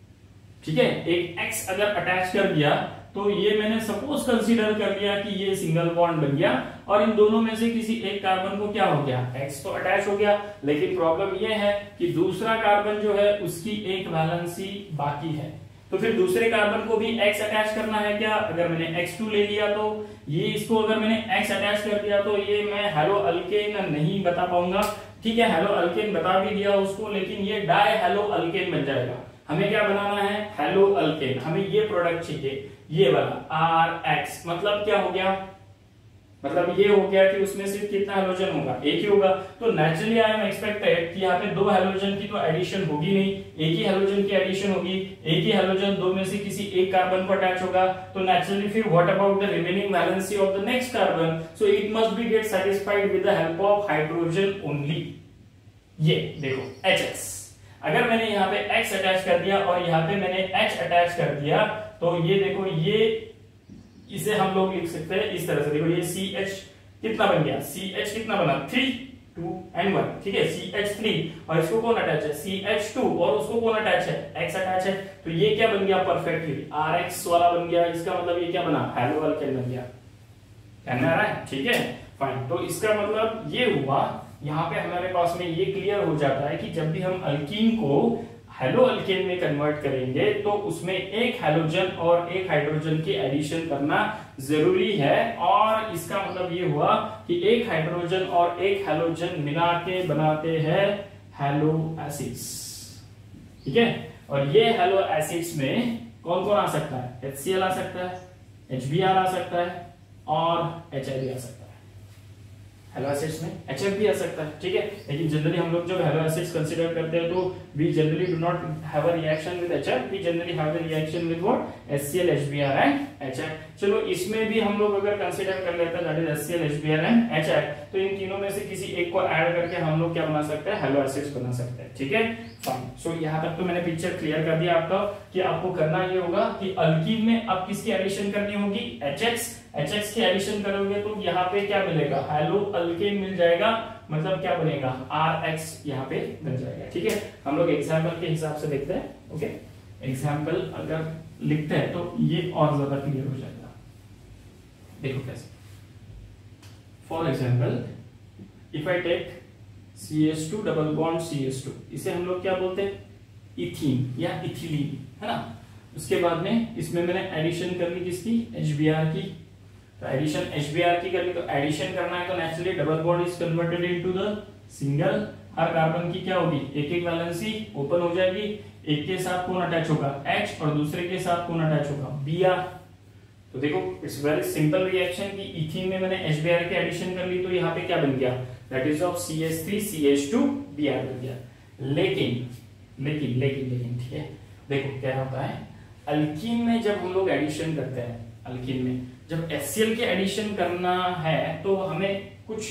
ठीक है, एक X अगर अटैच कर दिया तो ये मैंने सपोज कंसीडर कर लिया कि ये सिंगल बॉन्ड बन गया और इन दोनों में से किसी एक कार्बन को क्या हो गया, X तो अटैच हो गया, लेकिन प्रॉब्लम ये है कि दूसरा कार्बन जो है उसकी एक वैलेंसी बाकी है, तो फिर दूसरे कार्बन को भी X अटैच करना है क्या। अगर मैंने एक्स टू ले लिया तो ये इसको अगर मैंने X अटैच कर दिया तो ये मैं हेलो अल्केन नहीं बता पाऊंगा, ठीक है, हेलो अल्केन बता भी दिया उसको, लेकिन ये डाई हेलो अल्केन बन जाएगा। हमें क्या बनाना है, हेलो अल्केन, हमें ये प्रोडक्ट चाहिए, ये वाला आर एक्स, मतलब क्या हो गया, मतलब ये हो गया कि उसमें सिर्फ कितना हेलोजन होगा, एक ही होगा। तो नेचुरली आई एम एक्सपेक्टेड कि यहाँ पे दो हेलोजन की तो एडिशन होगी नहीं, एक ही हेलोजन की एडिशन होगी, एक ही हेलोजन दो में से किसी एक कार्बन को अटैच होगा, तो नेचुरली फिर what about the remaining valency of the next carbon, so it must be get satisfied with the help of hydrogen only. ये देखो एच एक्स, अगर मैंने यहाँ पे X अटैच कर दिया और यहाँ पे मैंने H अटैच कर दिया तो ये देखो, ये इसे हम लोग लिख सकते हैं इस तरह से, देखो ये सी एच कितना बन गया, सी एच कितना बना, थ्री टू एंड वन, ठीक है, सी एच थ्री और इसको कौन अटैच है, सी एच टू और उसको कौन अटैच है, X अटैच है, तो ये क्या बन गया परफेक्टली आर एक्स वाला बन गया। इसका मतलब ये क्या बना, हेलो अल्केन बन गया, कहना आ रहा है, ठीक है, फाइन। तो इसका मतलब ये हुआ, यहाँ पे हमारे पास में ये क्लियर हो जाता है कि जब भी हम अल्कीन को हेलो अल्केन में कन्वर्ट करेंगे तो उसमें एक हैलोजन और एक हाइड्रोजन की एडिशन करना जरूरी है, और इसका मतलब ये हुआ कि एक हाइड्रोजन और एक हैलोजन मिला के बनाते हैं हेलो एसिड्स, ठीक है। और ये हेलो एसिड्स में कौन कौन आ सकता है, एच सी एल आ सकता है, एच बी आर आ सकता है और एच आई वी आ सकता है। हेलो एसिड्स में एच एफ भी आ सकता है, ठीक है, लेकिन जनरली हम लोग जब हेलो एसिड्स कंसीडर करते हैं तो we generally do not have a reaction with H F, we generally have a reaction with what, H C L, H B R and H F. चलो इसमें भी हम लोग अगर कंसीडर कर लेते हैं that is H C L, H B R and H F, तो इन तीनों में से किसी एक को ऐड करके हम लोग क्या बना सकते हैं, हेलो एसिड्स बना सकते हैं, ठीक है, फाइन। सो यहाँ तक तो मैंने पिक्चर क्लियर कर दिया आपका कि आपको करना ये होगा कि अल्कीन में अब किसकी एडिशन करनी होगी, एच एक्स, एच एक्स की एडिशन करोगे तो यहाँ पे क्या मिलेगा, हेलो अल्केन मिल जाएगा, मतलब क्या बनेगा, आर एक्स यहाँ पे बन जाएगा, ठीक है। हम लोग एग्जाम्पल के हिसाब से देखते हैं, ओके। एग्जाम्पल अगर लिखते हैं तो ये और ज्यादा क्लियर हो जाएगा, देखो कैसे। For example if I take C H two double bond C H two, इसे हम लोग क्या बोलते हैं, इथीन या इथिलीन, है ना। उसके बाद में इसमें मैंने एडिशन कर ली किसकी, एच बी आर की, तो एडिशन एच बी आर की करनी, तो एडिशन करना है तो naturally double bond is converted into the single, हर कार्बन की क्या होगी, एक एक वैलेंसी ओपन हो जाएगी, एक के साथ कौन अटैच होगा, H और दूसरे के साथ कौन अटैच होगा, बी आर। तो देखो इट्स वेरी सिंपल रिएक्शन कि इथीन में मैंने एच बी आर की एडिशन कर ली तो यहाँ पे क्या बन गया, that is of C H three C H two B R बन गया। लेकिन लेकिन लेकिन लेकिन ठीक है, देखो क्या होता है, अल्कीन में जब हम लोग एडिशन करते हैं, अल्कीन में जब HCl के एडिशन करना है तो हमें कुछ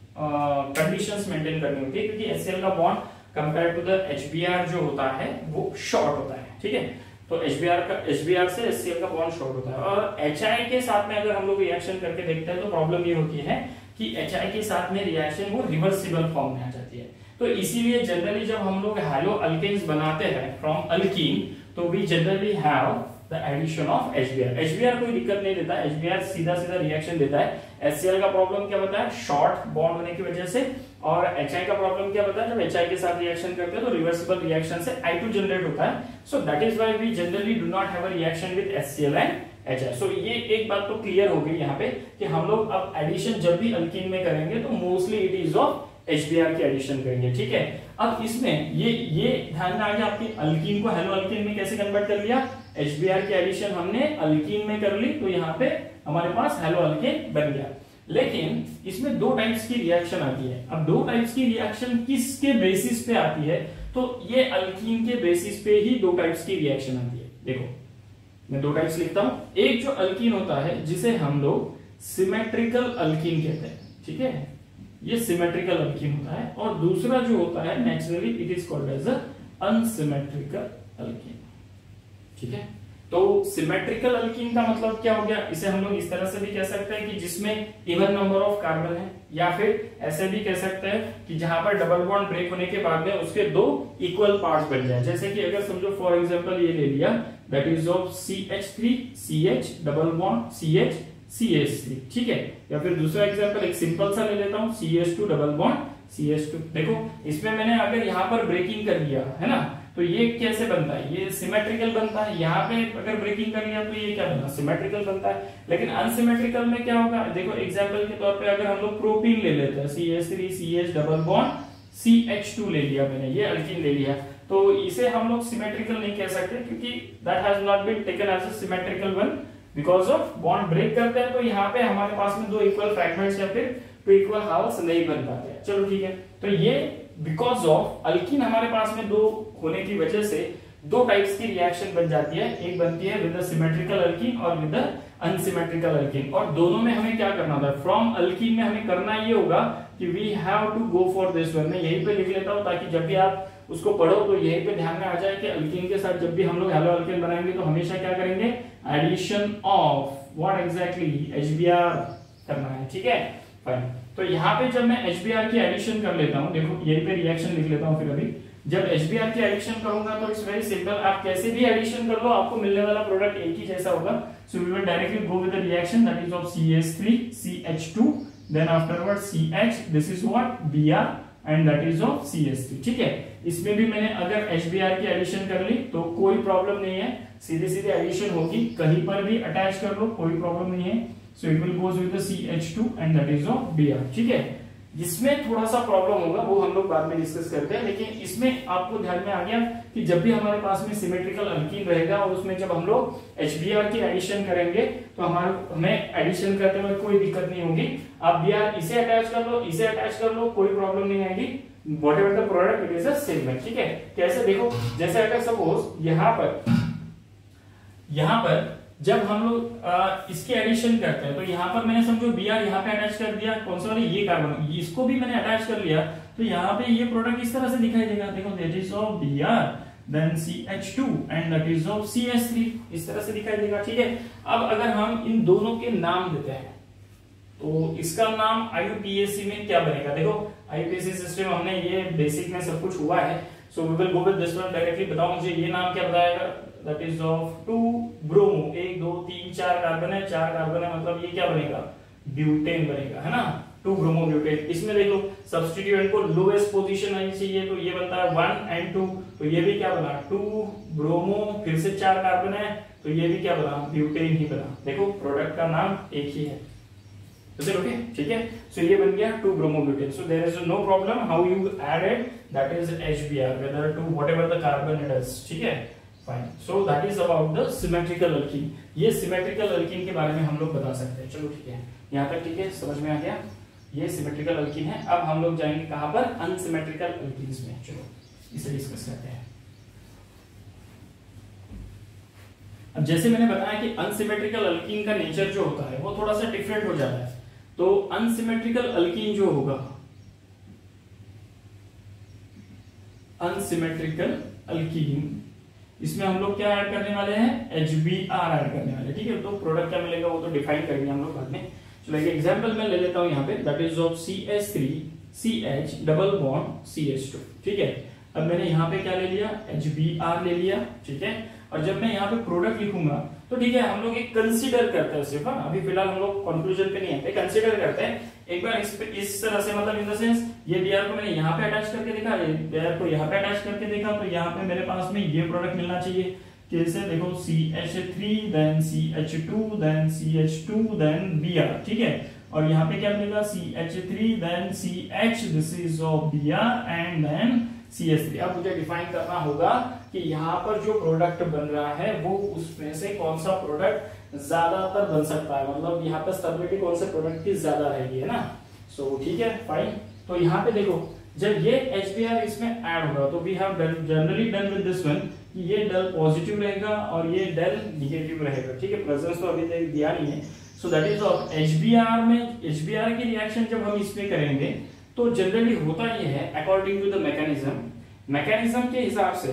कंडीशंस मेंटेन करनी होती है, क्योंकि HCl का bond compare to the H B r जो होता है वो शॉर्ट होता है, ठीक है। तो H B r का H B r से HCl का बॉन्ड शॉर्ट होता है, और H I के साथ में अगर हम लोग रिएक्शन करके देखते हैं तो प्रॉब्लम ये होती है कि H I के साथ में रिएक्शन वो रिवर्सिबल फॉर्म में आ जाती है। तो इसीलिए जनरली जब हम लोग हैलो अल्केन्स बनाते हैं फ्रॉम अल्कीन, तो we generally have the addition of H B r। H B r कोई दिक्कत नहीं देता, H B r सीधा सीधा रिएक्शन देता है। HCl का प्रॉब्लम क्या होता है, शॉर्ट बॉन्ड होने की वजह से, और H I का प्रॉब्लम क्या होता है, जब H I के साथ रिएक्शन करते हैं तो रिवर्सिबल रिएक्शन से I टू जनरेट होता है। So that is why we generally do not have a reaction with HCl and H I। सो ये एक बात तो क्लियर हो गई यहाँ पे कि हम लोग अब एडिशन जब भी अल्कीन में करेंगे तो mostly it is of H B r की एडिशन करेंगे, ठीक है। अब इसमें ये ये ध्यान में आ गया आपकी, अल्कीन को हेलो अल्कीन में कैसे कन्वर्ट कर लिया, H B r की एडिशन हमने अल्कीन में कर ली, तो यहाँ पे हमारे पास हेलो अल्केन बन गया। लेकिन इसमें दो टाइप्स की रिएक्शन आती है। अब दो टाइप्स की रिएक्शन किसके बेसिस पे आती है, तो ये अल्कीन के बेसिस पे ही दो टाइप्स की रिएक्शन आती है। देखो मैं दो टाइप्स लिखता हूं, एक जो अल्कीन होता है जिसे हम लोग सिमेट्रिकल अल्कीन कहते हैं, ठीक है, ये सिमेट्रिकल अल्कीन होता है, और दूसरा जो होता है naturally it is called as unsymmetrical alkene, ठीक है। तो सिमेट्रिकल अल्कीन का मतलब क्या हो गया, इसे हम लोग इस तरह से भी कह सकते हैं कि जिसमें इवन नंबर ऑफ कार्बन है, या फिर ऐसे भी कह सकते हैं कि जहां पर डबल बॉन्ड ब्रेक होने के बाद में उसके दो इक्वल पार्ट्स बन जाए। जैसे कि अगर समझो फॉर एग्जांपल ये ले लिया, that is of C H three C H double bond C H C H three, ठीक है। या फिर दूसरा एग्जांपल एक सिंपल सा ले लेता हूं, C H two double bond C H two. देखो इसमें मैंने अगर यहाँ पर ब्रेकिंग कर दिया है ना, तो ये कैसे बनता है, ये सिमेट्रिकल बनता है। यहाँ पे अगर ब्रेकिंग कर लिया तो ये क्या बना, सिमेट्रिकल बनता है। लेकिन अनसिमेट्रिकल में क्या होगा, देखो एग्जांपल के तौर पे अगर हम लोग प्रोपीन ले लेते हैं, C H three C H double bond C H two ले लिया मैंने, ये अल्कीन ले लिया, तो इसे हम लोग सिमेट्रिकल नहीं कह सकते, क्योंकि that has not been taken as a symmetrical one because of bond break करते हैं, तो यहाँ पे हमारे पास में दो इक्वल फ्रैगमेंट्स या फिर टू इक्वल हाउस नहीं बन पाते हैं। चलो ठीक है, तो ये बिकॉज ऑफ अल्कीन हमारे पास में दो होने की वजह से दो टाइप्स की रिएक्शन बन जाती है, एक बनती है विद द सिमेट्रिकल अल्कीन और विद द अनसिमेट्रिकल अल्कीन। और दोनों में हमें क्या करना होता है, फ्रॉम अल्कीन में हमें करना ये होगा कि we have to go for this one. मैं यहीं पे लिख लेता हूं ताकि जब भी आप उसको पढ़ो तो यहीं पे ध्यान में आ जाए कि अल्कीन के साथ जब भी हम लोग हेलो अल्कीन बनाएंगे तो हमेशा क्या करेंगे, addition of what exactly H B r करना है, ठीक है फाइन। तो यहाँ पे जब मैं H B r की एडिशन कर लेता हूँ, देखो यहीं पे रिएक्शन लिख लेता हूँ, फिर अभी जब H B r की एडिशन करूंगा तो इट्स वेरी सिंपल, आप कैसे भी एडिशन कर लो आपको मिलने वाला प्रोडक्ट एक ही जैसा होगा। So we will directly go with the reaction that is of C H three C H two, then afterward C H, this is what B r and that is of C H three, ठीक है। इसमें भी मैंने अगर H B r की addition कर ली तो कोई प्रॉब्लम नहीं है, सीधे सीधे एडिशन होगी, कहीं पर भी अटैच कर लो कोई प्रॉब्लम नहीं है। So it will goes with the C H two and that is of B r, ठीक है। जिसमें थोड़ा सा प्रॉब्लम होगा वो हम लोग बाद में डिस्कस करते हैं, लेकिन इसमें आपको ध्यान में आ गया कि जब भी हमारे पास में सिमेट्रिकल अल्कीन रहेगा और उसमें जब हम लोग H B r की एडिशन करेंगे तो हमारे हमें एडिशन करते हुए कोई दिक्कत नहीं होगी। आप B r इसे अटैच कर लो, इसे अटैच कर लो, कोई प्रॉब्लम नहीं आएगी, whatever the product it is a same, ठीक है। कैसे देखो, जैसे अगर सपोज यहाँ पर यहाँ पर जब हम लोग इसकी एडिशन करते हैं तो यहाँ पर मैंने समझो B r यहाँ पे अटैच कर दिया, कौन सा वाला, ये कार्बन, इसको भी मैंने अटैच कर लिया, तो यहाँ पे ये प्रोडक्ट इस तरह से दिखाई देगा, देखो that is of B r then C H two and that is of C H three, इस तरह से दिखाई देगा, ठीक है। अब अगर हम इन दोनों के नाम देते हैं तो इसका नाम I U P A C में क्या बनेगा, देखो I U P A C system हमने ये बेसिक में सब कुछ हुआ है, so we will go with this one directly. बताओ मुझे ये नाम क्या बताएगा, that is of two bromo, एक दो तीन चार कार्बन है, चार कार्बन है मतलब ये क्या बनेगा, ब्यूटेन बनेगा, है ना, टू ब्रोमो ब्यूटेन। इसमें देख लो सब्स्टिट्यूएंट को लोएस्ट पोजीशन आनी चाहिए, तो ये बनता है वन एंड टू, तो ये भी क्या बना, टू ब्रोमो, फिर से चार कार्बन है तो ये भी क्या बना, ब्यूटेन ही बना। देखो प्रोडक्ट का नाम एक ही है, ओके ठीक है। सो ये बन गया two bromo butane. So there is no problem how you added that is H B r whether to whatever the carbon it is, ठीक है fine. So that is about the symmetrical alkene. ये symmetrical alkene के बारे में हम लोग बता सकते हैं। चलो ठीक है, यहाँ तक ठीक है, समझ में आ गया, ये सिमेट्रिकल अल्कीन है। अब हम लोग जाएंगे कहां पर, अनसिमेट्रिकल अल्कीन्स में। चलो इसे डिस्कस करते हैं। अब जैसे मैंने बताया कि अनसिमेट्रिकल अल्कीन का नेचर जो होता है वो थोड़ा सा डिफरेंट हो जाता है। तो अनसिमेट्रिकल अल्कीन जो होगा, अनसिमेट्रिकल अल्कीन, इसमें हम लोग क्या ऐड करने वाले हैं, एच बी आर ऐड करने वाले हैं। ठीक है, तो प्रोडक्ट क्या मिलेगा वो तो डिफाइन करेंगे हम लोग बाद में। चलो एक एग्जांपल मैं ले लेता हूं यहाँ पे, that is of C H three C H double bond C H two. ठीक है, अब मैंने यहाँ पे क्या ले लिया, एच बी आर ले लिया। ठीक है, और जब मैं यहाँ पे प्रोडक्ट लिखूंगा तो ठीक है, हम लोग एक कंसीडर करते हैं सिर्फ, अभी फिलहाल हम लोग कंक्लूजन पे नहीं है, कंसीडर करते हैं एक बार इस पे, इस तरह से, मतलब इन द सेंस ये बीआर को मैंने यहाँ पे अटैच करके देखा, ये बीआर को यहाँ पे अटैच करके देखा, तो यहाँ पे मेरे पास में ये प्रोडक्ट मिलना चाहिए। कैसे, देखो C H three then C H two then C H two then B R. ठीक है, और यहाँ पे क्या मिलेगा, C H three then C H, this is of B R and then C H three. अब मुझे डिफाइन करना होगा कि यहाँ पर जो प्रोडक्ट बन रहा है वो उसमें से कौन सा प्रोडक्ट ज्यादातर बन सकता है, मतलब यहाँ पे स्टेबिलिटी कौन से प्रोडक्ट की ज्यादा रहेगी, है ना। सो so, ठीक है, फाइन। तो यहाँ पे देखो, जब ये एच बी आर इसमें ऐड होगा तो we have generally done with this one कि ये डेल पॉजिटिव रहेगा और ये डेल निगेटिव रहेगा। ठीक है, प्रेजेंस तो अभी तक दिया नहीं है। So that is of H B R में, एच बी आर की रिएक्शन जब हम इसमें करेंगे तो जनरली होता ये है, according to the mechanism, mechanism के हिसाब से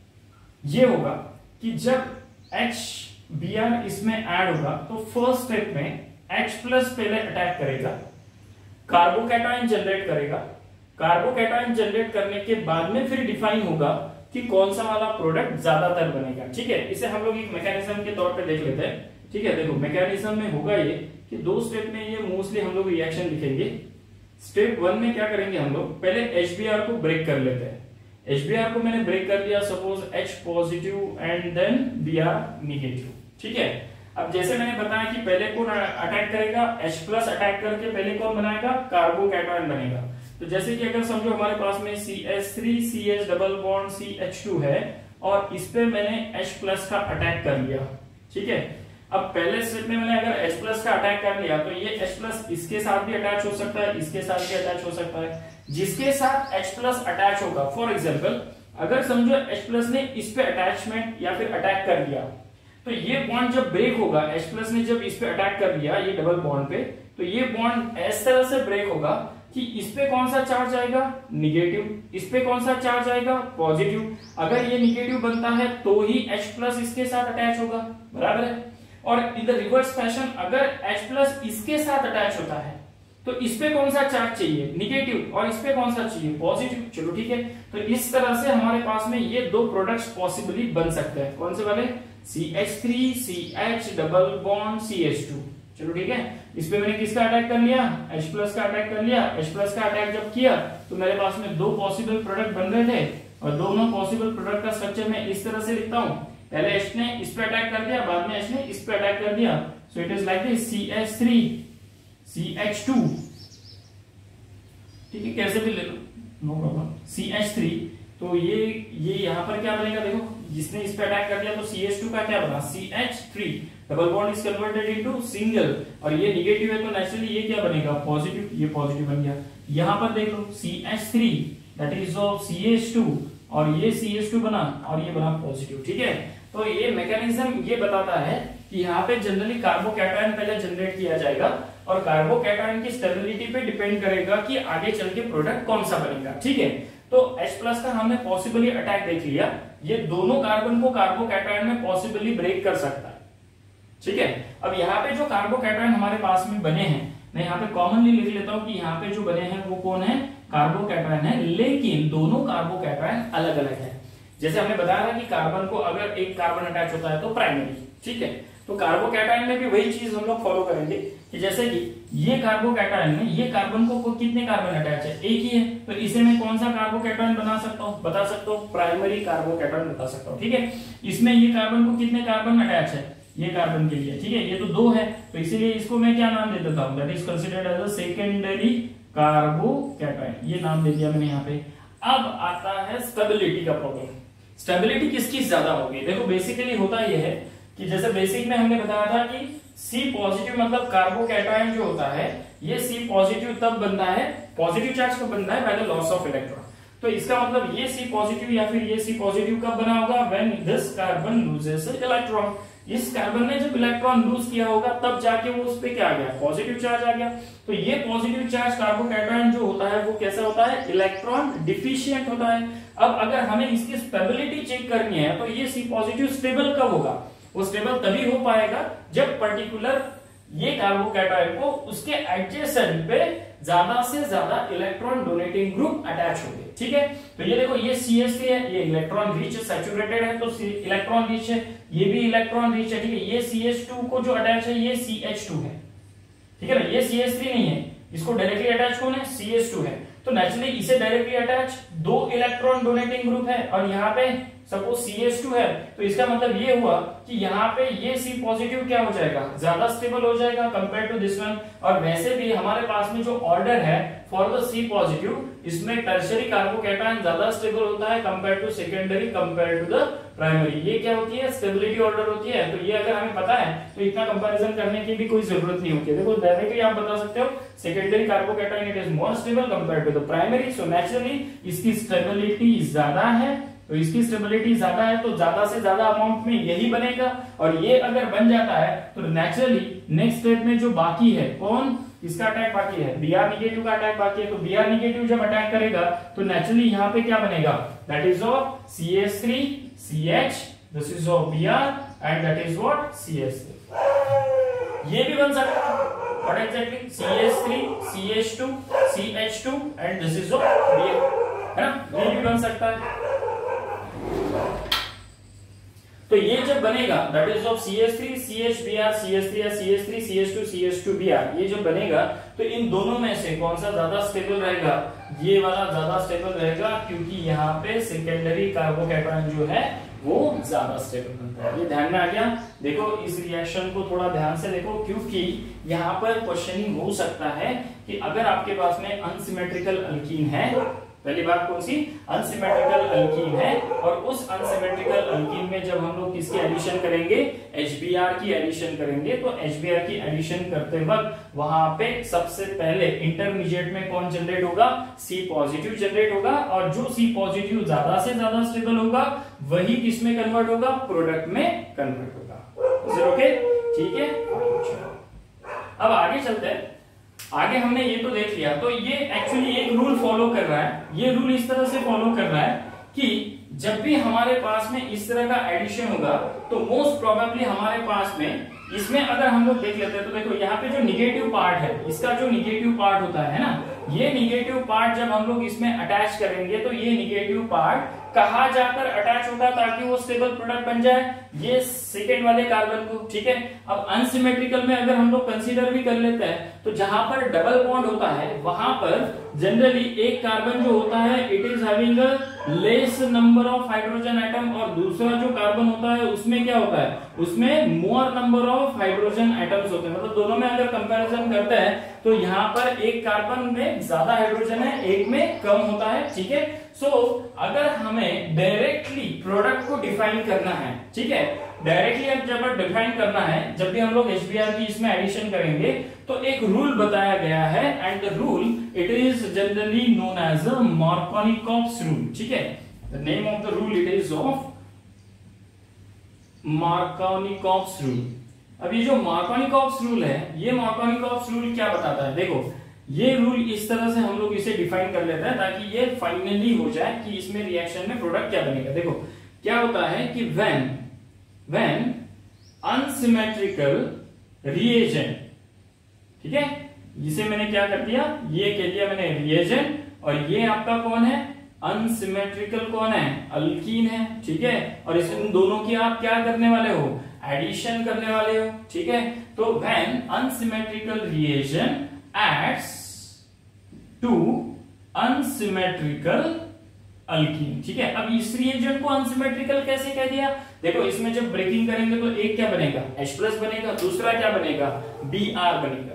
ये होगा कि जब एच बी आर इसमें ऐड होगा तो फर्स्ट स्टेप में H प्लस पहले अटैक करेगा, कार्बोकैटायन जनरेट करेगा, कार्बोकैटायन जनरेट करने के बाद में फिर डिफाइन होगा कि कौन सा वाला प्रोडक्ट ज्यादातर बनेगा। ठीक है, इसे हम लोग एक मैकेनिज्म के तौर पे देख लेते हैं। ठीक है, देखो मैकेनिज्म में होगा ये कि दो स्टेप में ये मोस्टली हम लोग रिएक्शन लिखेंगे। स्टेप वन में क्या करेंगे हम लोग, पहले एच बी आर को ब्रेक कर लेते हैं। एच बी आर को मैंने ब्रेक कर दिया, suppose H positive and then B R negative. ठीक है, अब जैसे मैंने बताया कि पहले कौन अटैक करेगा, H प्लस अटैक करके पहले कौन बनाएगा, कार्बोकैटायन बनेगा। तो जैसे कि अगर समझो हमारे पास में C H three C H double bond C H two है और इस पे मैंने H प्लस का अटैक कर लिया। ठीक है, अब पहले स्टेप में मैंने अगर H प्लस का अटैक कर लिया तो ये H प्लस इसके साथ भी अटैच हो सकता है, इसके साथ भी अटैच हो सकता है। जिसके साथ H प्लस अटैच होगा, फॉर एग्जांपल अगर समझो H प्लस ने इस पे अटैचमेंट या फिर अटैक कर लिया तो ये बॉन्ड जब ब्रेक होगा, H प्लस ने जब इस पे अटैक कर लिया ये डबल बॉन्ड पे, तो ये बॉन्ड इस तरह से ब्रेक होगा कि इस पे कौन सा चार्ज आएगा, निगेटिव, इस पे कौन सा चार्ज आएगा, पॉजिटिव। अगर ये निगेटिव बनता है तो ही H प्लस इसके साथ अटैच होगा, बराबर है। और इन द रिवर्स फैशन अगर H प्लस इसके साथ अटैच होता है तो इस पे कौन सा चार्ज चाहिए, निगेटिव, और इस पे कौन सा चाहिए, पॉजिटिव। चलो ठीक है, तो इस तरह से हमारे पास में ये दो प्रोडक्ट्स पॉसिबली बन सकते हैं। कौन से वाले, C H three C H double bond C H two. चलो ठीक है, इस पे मैंने किसका अटैक कर लिया, H प्लस का अटैक कर लिया। H प्लस का अटैक जब किया तो मेरे पास में दो पॉसिबल प्रोडक्ट बन रहे थे और दोनों पॉसिबल प्रोडक्ट का स्ट्रक्चर मैं इस तरह से लिखता हूं, पहले H ने इस पे अटैक कर दिया, बाद में H ने इस पे अटैक कर दिया। So it is like this, C H three C H two. ठीक है, कैसे भी ले लो, no problem. C H three, तो ये ये यहाँ पर क्या बनेगा, देखो जिसने इस पे अटैक कर दिया तो सी एच टू का क्या बना, C H three, double bond is converted into single, और ये निगेटिव है तो नेचुरली ये क्या बनेगा, पॉजिटिव, ये पॉजिटिव बन गया। यहाँ पर देख लो C H three that is of C H two और ये सी एच टू बना और ये बना पॉजिटिव। ठीक है, तो ये मैकेनिज्म ये बताता है कि यहाँ पे जनरली कार्बोकैटायन पहले जनरेट किया जाएगा और कार्बोकैटायन की स्टेबिलिटी पे डिपेंड करेगा कि आगे चल के प्रोडक्ट कौन सा बनेगा। ठीक है, तो H प्लस का हमने पॉसिबली अटैक देख लिया, ये दोनों कार्बन को कार्बोकैटायन में पॉसिबली ब्रेक कर सकता है। ठीक है, अब यहाँ पे जो कार्बोकैटायन हमारे पास में बने हैं, मैं यहाँ पे कॉमनली लिख लेता हूँ कि यहाँ पे जो बने हैं वो कौन है, कार्बोकैटायन है, लेकिन दोनों कार्बोकैटायन अलग अलग है। जैसे हमने बताया था कि कार्बन को अगर एक कार्बन अटैच होता है तो प्राइमरी, ठीक है, तो कार्बोकैटायन में भी वही चीज हम लोग फॉलो करेंगे कि जैसे कि ये कार्बोकैटायन में ये कार्बन को, को कितने कार्बन अटैच है, एक ही है, तो इसे मैं कौन सा कार्बोकैटायन बना सकता हूँ, बता सकता हूँ, प्राइमरी कार्बोकैटायन बता सकता हूँ। ठीक है, इसमें ये कार्बन को कितने कार्बन अटैच है, ये कार्बन के लिए, ठीक है, ये तो दो है, तो इसीलिए इसको मैं क्या नाम दे देता हूँ, that is considered as a secondary carbocation, ये नाम दे दिया मैंने यहाँ पे। अब आता है स्टेबिलिटी का प्रॉब्लम। स्टेबिलिटी किसकी ज्यादा होगी, देखो बेसिकली होता यह है कि जैसे बेसिक में हमने बताया था कि C पॉजिटिव मतलब कार्बोकैटायन जो होता है ये C पॉजिटिव तब बनता है, पॉजिटिव चार्ज कब बनता है, पहले लॉस ऑफ इलेक्ट्रॉन। तो इसका मतलब ये C पॉजिटिव या फिर ये C पॉजिटिव कब बना होगा, when this carbon loses electron, इस कार्बन ने जब इलेक्ट्रॉन लूज किया होगा तब जाके वो उस पे क्या आ गया, पॉजिटिव चार्ज आ गया। तो ये पॉजिटिव चार्ज कार्बोकैटायन जो होता है वो कैसा होता है, इलेक्ट्रॉन डिफिशिएंट होता है। अब अगर हमें इसकी स्टेबिलिटी चेक करनी है तो ये C पॉजिटिव स्टेबल कब होगा, वो स्टेबल तभी हो पाएगा जब पर्टिकुलर ये कार्बोकैटायन को उसके एडजेसेंट पे ज्यादा से ज्यादा इलेक्ट्रॉन डोनेटिंग ग्रुप अटैच होंगे। ठीक है, तो ये देखो ये सी एच थ्री है, ये इलेक्ट्रॉन रिच सैचुरेटेड है तो इलेक्ट्रॉन रिच है, ये भी इलेक्ट्रॉन रिच है। ठीक है, ये सी एच टू को जो अटैच है ये सी एच टू है। ठीक है ना, ये सी एच थ्री नहीं है, इसको डायरेक्टली अटैच कौन है, सी एच टू है। तो नेचुरली इसे डायरेक्टली अटैच दो इलेक्ट्रॉन डोनेटिंग ग्रुप है और यहाँ पे सपोज सी एच टू है, तो इसका मतलब ये हुआ कि यहाँ पे ये C पॉजिटिव क्या हो जाएगा, ज्यादा स्टेबल हो जाएगा कंपेयर टू दिस वन। और वैसे भी हमारे पास में जो ऑर्डर है फॉर द C पॉजिटिव, इसमें टर्शियरी कार्बोकैटायन ज्यादा स्टेबल होता है compare to secondary compare to the primary. ये क्या होती है, स्टेबिलिटी ऑर्डर होती है। तो ये अगर हमें पता है तो इतना कंपैरिजन करने की भी कोई जरूरत नहीं होती है। देखो डायरेक्टली आप बता सकते हो secondary carbocation it is more stable compare to the primary, so naturally इसकी स्टेबिलिटी ज्यादा है। तो इसकी स्टेबिलिटी ज्यादा है तो ज्यादा से ज्यादा अमाउंट में यही बनेगा, और ये अगर बन जाता है तो नेचुरली नेक्स्ट स्टेप में जो बाकी है, कौन इसका अटैक बाकी है, Br निगेटिव का अटैक बाकी है। तो Br निगेटिव जब अटैक करेगा तो नेचुरली यहाँ पे क्या बनेगा, that is of C H three C H, this is of Br and that is what C H three. ये भी बन सकता है what exactly, C H three C H two C H two and this is of Br, है ना, ये भी बन सकता है। तो ये जब बनेगा that is of C H three C H B R C H three या C H three C H two C H two B R, ये जब बनेगा तो इन दोनों में से कौन सा ज्यादा स्टेबल रहेगा, ये वाला ज्यादा स्टेबल रहेगा, क्योंकि यहाँ पे सेकेंडरी कार्बोकैटायन जो है वो ज्यादा स्टेबल बनता है। ये ध्यान में आ गया। देखो इस रिएक्शन को थोड़ा ध्यान से देखो, क्योंकि यहाँ पर क्वेश्चनिंग हो सकता है कि अगर आपके पास में अनसिमेट्रिकल अल्कीन है, पहली बात कौन सी, अनसिमेट्रिकल अल्कीन है, और उस अनसिमेट्रिकल अल्कीन में जब हम लोग किसकी एडिशन करेंगे, एच बी आर की एडिशन करेंगे, तो एच बी आर की एडिशन करते वक्त वहां पे सबसे पहले इंटरमीडिएट में कौन जनरेट होगा, C पॉजिटिव जनरेट होगा, और जो C पॉजिटिव ज्यादा से ज्यादा स्टेबल होगा वही किसमें कन्वर्ट होगा, प्रोडक्ट में कन्वर्ट होगा। ओके ठीक है, अब आगे चलते हैं। आगे हमने ये तो देख लिया, तो ये एक्चुअली एक रूल फॉलो कर रहा है। ये रूल इस तरह से फॉलो कर रहा है कि जब भी हमारे पास में इस तरह का एडिशन होगा तो मोस्ट प्रोबेबली हमारे पास में इसमें अगर हम लोग देख लेते हैं तो देखो यहाँ पे जो निगेटिव पार्ट है, इसका जो निगेटिव पार्ट होता है ना, ये निगेटिव पार्ट जब हम लोग इसमें अटैच करेंगे तो ये निगेटिव पार्ट कहाँ जाकर अटैच होगा ताकि वो स्टेबल प्रोडक्ट बन जाए, ये सेकेंड वाले कार्बन को। ठीक है, अब अनसिमेट्रिकल में अगर हम लोग कंसीडर भी कर लेते हैं तो जहां पर डबल बॉन्ड होता है वहां पर जनरली एक कार्बन जो होता है it is having a less number of hydrogen atom, और दूसरा जो कार्बन होता है उसमें क्या होता है, उसमें more number of hydrogen atoms होते हैं। मतलब दोनों में अगर कंपैरिजन करते हैं तो यहाँ पर एक कार्बन में ज्यादा हाइड्रोजन है, एक में कम होता है। ठीक है, सो so, अगर हमें डायरेक्टली प्रोडक्ट को डिफाइन करना है, ठीक है, डायरेक्टली अब जब डिफाइन करना है, जब भी हम लोग एच बी आर की इसमें एडिशन करेंगे तो एक रूल बताया गया है, and the rule it is generally known as a Markovnikov's rule. ठीक है, the name of the rule it is of Markovnikov's rule. अब ये जो मार्कोनिकॉफ्स रूल है, ये मार्कोनिकॉफ्स रूल क्या बताता है, देखो ये रूल इस तरह से हम लोग इसे डिफाइन कर लेते हैं ताकि ये फाइनली हो जाए कि इसमें रिएक्शन में प्रोडक्ट क्या बनेगा। देखो क्या होता है कि व्हेन व्हेन अनसिमेट्रिकल रिएजेंट, ठीक है, इसे मैंने क्या कर दिया, ये कह दिया मैंने रिएजेंट, और ये आपका कौन है, अनसिमेट्रिकल कौन है, अल्कीन है। ठीक है, और इस इन दोनों की आप क्या करने वाले हो, एडिशन करने वाले हो। ठीक है, तो when unsymmetrical reagent adds to unsymmetrical alkene. ठीक है, अब इस रिएजेंट को अनसिमेट्रिकल कैसे कह दिया, देखो इसमें जब ब्रेकिंग करेंगे तो एक क्या बनेगा, H प्लस बनेगा, दूसरा क्या बनेगा, Br बनेगा,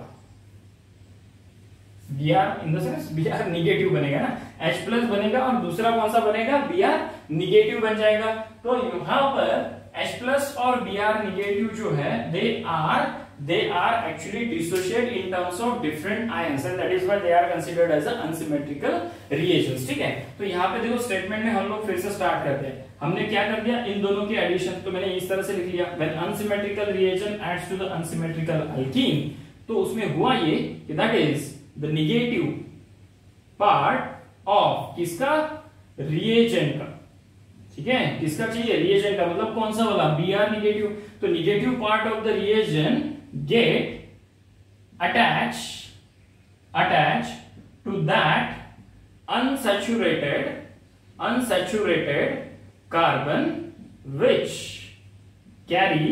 Br in the sense Br negative बनेगा ना, H प्लस बनेगा और दूसरा कौन सा बनेगा, Br निगेटिव बन जाएगा। तो यहां पर H प्लस और Br निगेटिव जो है they are they are actually dissociate in terms of different ions and that is why they are considered as a unsymmetrical reagents. ठीक है, तो यहाँ पे देखो स्टेटमेंट में हम लोग फिर से स्टार्ट करते हैं. हमने क्या कर दिया, इन दोनों की एडिशन, तो मैंने इस तरह से लिख लिया when unsymmetrical reagent adds to the unsymmetrical alkene. तो उसमें हुआ ये कि that is the negative part of किसका, reagent का. ठीक है, किसका चाहिए, रिएजेंट का, मतलब कौन सा वाला, बी आर निगेटिव. तो negative part of the reagent get attach attach to that unsaturated unsaturated carbon which carry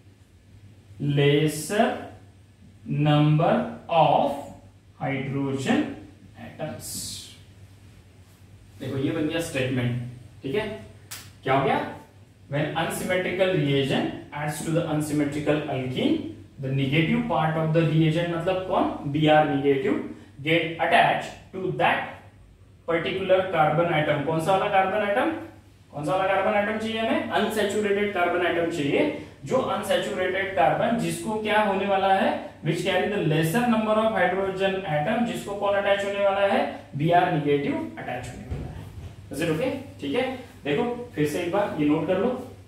lesser number of hydrogen atoms. देखो ये बन गया स्टेटमेंट. ठीक है, क्या हो गया, when unsymmetrical reagent adds to the unsymmetrical alkene, the negative part of the reagent मतलब कौन, B R negative, get attached to that particular carbon atom. कौन सा वाला कार्बन एटम, कौन सा वाला कार्बन एटम चाहिए हमें, अनसैचुरेटेड कार्बन एटम चाहिए. जो अनसैचुरेटेड कार्बन जिसको क्या होने वाला है, which carry the lesser number of hydrogen atom, जिसको कौन अटैच होने वाला है, B R negative अटैच होने वाला है. Is it okay? ठीक है, देखो फिर से एक बार ये नोट कर लो.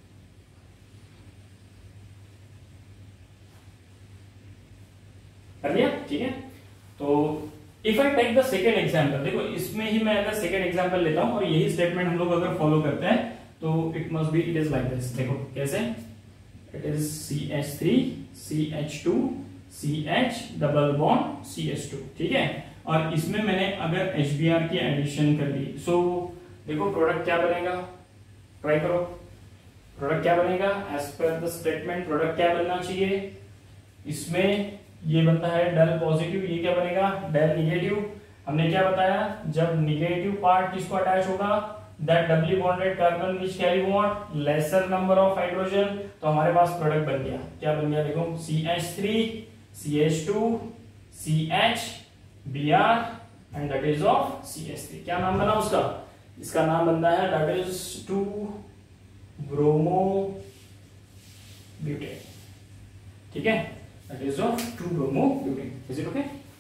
कर लिया, ठीक है. तो if I take the second example, देखो इसमें ही मैं अगर सेकेंड एग्जाम्पल लेता हूं और यही स्टेटमेंट हम लोग अगर फॉलो करते हैं तो it must be, it is like this. देखो कैसे, it is C H three C H two C H double bond C H two. ठीक है, और इसमें मैंने अगर एच बी आर की एडिशन कर ली, सो देखो प्रोडक्ट क्या बनेगा, ट्राई करो. प्रोडक्ट क्या बनेगा, as per the statement product क्या बनना चाहिए, इसमें ये बनता है डेल पॉजिटिव, ये क्या बनेगा, डेल निगेटिव. हमने क्या बताया, जब निगेटिव पार्ट किसको अटैच होगा, that doubly bonded carbon which carry what, lesser number of hydrogen. तो हमारे पास प्रोडक्ट बन गया, क्या बन गया, देखो C H three C H two C H B R and that is of C H three. क्या नाम बना उसका, इसका नाम बनता है that is two bromo butane. ठीक है, that is of two bromo butane. Is it okay.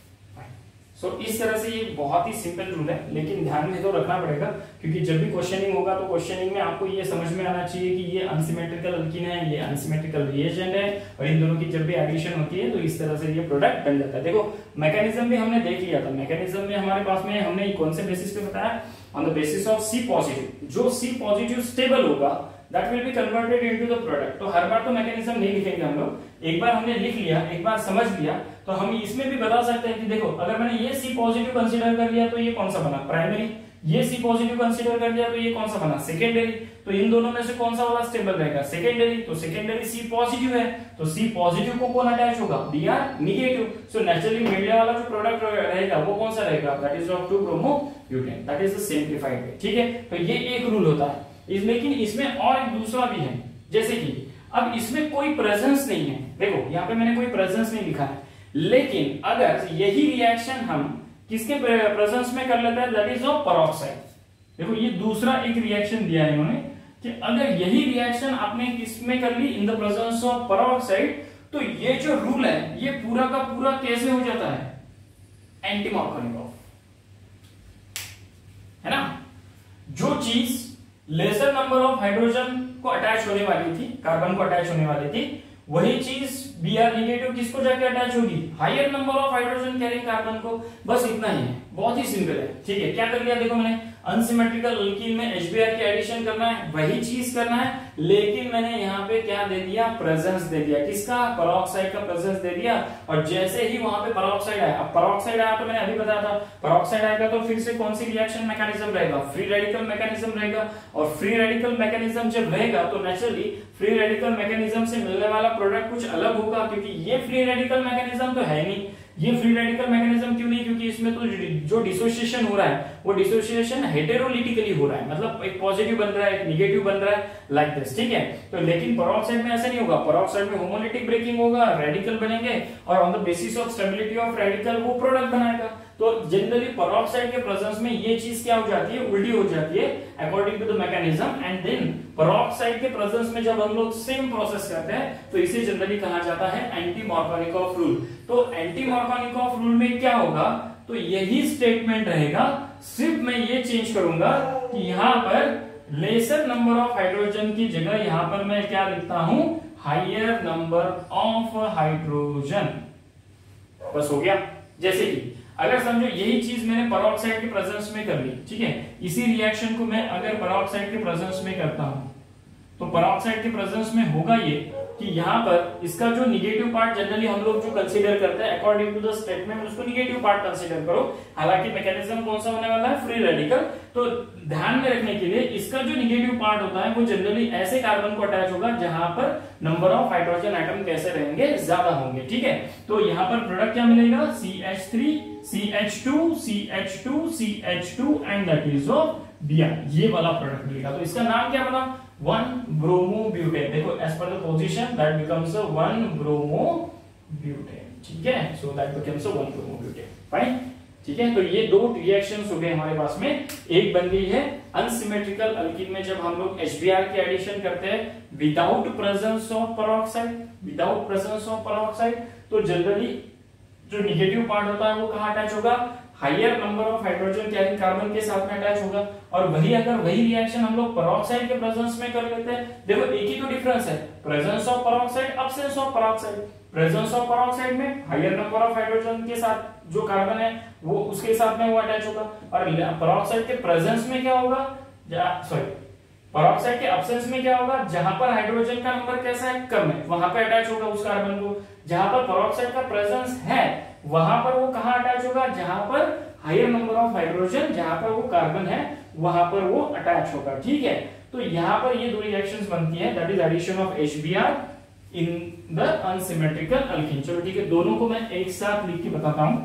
So इस तरह से ये बहुत ही सिंपल रूल है, लेकिन ध्यान में तो रखना पड़ेगा क्योंकि जब भी क्वेश्चनिंग होगा तो क्वेश्चनिंग में आपको ये समझ में आना चाहिए कि ये अनसिमेट्रिकल अल्कीन है, ये अनसिमेट्रिकल रिएजेंट है और इन दोनों की जब भी एडिशन होती है तो इस तरह से ये प्रोडक्ट बन जाता है. देखो मैकेनिज्म भी हमने देख लिया था. मैकेनिज्म में हमारे पास में हमने कौन से बेसिस पे बताया, on the basis of C positive. जो सी पॉजिटिव स्टेबल होगा that will be converted into the product. तो हर बार तो मैकेनिज्म नहीं लिखेंगे हम लोग, एक बार हमने लिख लिया, एक बार समझ लिया, तो हम इसमें भी बता सकते हैं कि देखो अगर मैंने ये सी पॉजिटिव कंसीडर कर लिया तो ये कौन सा बना, प्राइमरी. ये सी पॉजिटिव कंसीडर कर लिया तो ये कौन सा बना, सेकेंडरी. तो इन दोनों में से कौन सा वाला स्टेबल रहेगा, सेकेंडरी. तो सेकेंडरी सी पॉजिटिव है, तो सी पॉजिटिव को कौन अटैच होगा, B R negative. So naturally मिलने वाला जो प्रोडक्ट रहेगा वो कौन सा रहेगा, that is of two bromo butane. That is the simplified way. ठीक है, तो ये एक रूल होता है. इस लेकिन इसमें और एक दूसरा भी है, जैसे कि अब इसमें कोई प्रेजेंस नहीं है. देखो यहाँ पे मैंने कोई प्रेजेंस नहीं लिखा है, लेकिन अगर यही रिएक्शन हम किसके प्रेजेंस में कर लेते हैं, दैट इज ऑफ पेरोक्साइड. देखो ये दूसरा एक रिएक्शन दिया है इन्होंने कि अगर यही रिएक्शन आपने किसमें कर ली, in the presence of peroxide, तो ये जो रूल है ये पूरा का पूरा कैसे हो जाता है, एंटी मार्कोनिकोव, है ना. जो चीज लेसर नंबर ऑफ हाइड्रोजन को अटैच होने वाली थी, कार्बन को अटैच होने वाली थी, वही चीज बी आर निगेटिव किसको जाके अटैच होगी, higher number of hydrogen carrying carbon को. बस इतना ही है, बहुत ही सिंपल है. ठीक है, क्या कर लिया, देखो मैंने अनसिमेट्रिकल अल्कीन में एच बी आर की एडिशन करना है, वही चीज करना है, लेकिन मैंने यहाँ पे क्या दे दिया, प्रेजेंस दे दिया, किसका, पेरोक्साइड का प्रेजेंस दे दिया. और जैसे ही वहां पे पेरोक्साइड आया, अब पेरोक्साइड आया तो मैंने अभी बताया था, पेरोक्साइड आएगा तो फिर से कौन सी रिएक्शन मैकेनिज्म रहेगा, फ्री रेडिकल मैकेनिज्म रहेगा. और फ्री रेडिकल मैकेनिज्म जब रहेगा तो नेचुरली फ्री रेडिकल मैकेनिज्म से मिलने वाला प्रोडक्ट कुछ अलग होगा, क्योंकि ये फ्री रेडिकल मैकेनिज्म तो है नहीं. ये फ्री रेडिकल मैकेनिज्म क्यों नहीं, क्योंकि इसमें तो जो डिसोसिएशन हो रहा है वो डिसोसिएशन हेटेरोलिटिकली हो रहा है, मतलब एक पॉजिटिव बन रहा है, एक निगेटिव बन रहा है, लाइक दिस. ठीक है, तो लेकिन पेरोक्साइड में ऐसा नहीं होगा. पेरोक्साइड में होमोलिटिक ब्रेकिंग होगा, रेडिकल बनेंगे और on the basis of stability of radical वो प्रोडक्ट बनाएगा. तो जनरली पेरोक्साइड के प्रेजेंस में ये चीज क्या हो जाती है, उल्टी हो जाती है according to the mechanism. And then peroxide के प्रेजेंस में जब हम लोग सेम प्रोसेस करते हैं तो इसे जनरली कहा जाता है एंटी मार्कोनिकॉफ रूल। तो एंटी मार्कोनिकॉफ रूल में क्या होगा, तो यही स्टेटमेंट रहेगा, सिर्फ मैं ये चेंज करूंगा कि यहां पर लेसर नंबर ऑफ हाइड्रोजन की जगह यहां पर मैं क्या लिखता हूं, हायर नंबर ऑफ हाइड्रोजन, बस हो गया। जैसे कि अगर समझो यही चीज मैंने पेरोक्साइड के प्रेजेंस में कर ली, ठीक है, इसी रिएक्शन को मैं अगर पेरोक्साइड के प्रेजेंस में करता हूं तो पेरोक्साइड के प्रेजेंस में होगा ये कि यहाँ पर इसका जो निगेटिव पार्ट जनरली हम लोग जो कंसीडर करते हैं अकॉर्डिंग टू द स्टेटमेंट, उसको निगेटिव पार्ट कंसीडर करो। हालांकि मैकेनिज्म कौन सा होने वाला है, फ्री रेडिकल। तो ध्यान में रखने के लिए इसका जो निगेटिव पार्ट होता है वो जनरली ऐसे कार्बन को अटैच होगा जहां पर नंबर ऑफ हाइड्रोजन एटम कैसे रहेंगे, ज्यादा होंगे, ठीक है। तो यहाँ पर प्रोडक्ट क्या मिलेगा, C H three C H two C H two C H two and that is of Br, ये वाला प्रोडक्ट मिलेगा। तो इसका नाम क्या बना, वन ब्रोमो ब्यूटेन। देखो as per the position that becomes a one bromo butane, ठीक है। So that becomes a one bromo butane, fine, ठीक है। तो ये दो रिएक्शंस हो गए हमारे पास में। एक बन गई है अनसिमेट्रिकल अल्कीन में जब हम लोग H B r की एडिशन करते हैं without presence of peroxide, without presence of peroxide, तो जनरली जो निगेटिव पार्ट होता है वो कहां अटैच होगा, higher number of hydrogen carrying carbon के साथ में अटैच होगा। और वही अगर वही रिएक्शन हम लोग पेरोक्साइड के प्रेजेंस में कर लेते हैं, देखो एक ही तो डिफरेंस है, presence of peroxide, absence of peroxide. Presence of peroxide में हायर नंबर ऑफ हाइड्रोजन के साथ जो कार्बन है वो उसके साथ में वो अटैच होगा, और पेरोक्साइड के प्रेजेंस में क्या होगा, सॉरी पेरोक्साइड के एब्सेंस में क्या होगा, जहां पर हाइड्रोजन का नंबर कैसा है, कम है, वहां पे अटैच होगा उस कार्बन को। जहां पर पेरोक्साइड का प्रेजेंस है वहां पर वो कहां अटैच होगा, जहां पर हायर नंबर ऑफ हाइड्रोजन, जहां पर वो कार्बन है वहां पर वो अटैच होगा, ठीक है। तो यहां पर ये दो रिएक्शंस बनती है, that is addition of H B r in the unsymmetrical alkene. चलो ठीक है, दोनों को मैं एक साथ लिख के बताता हूं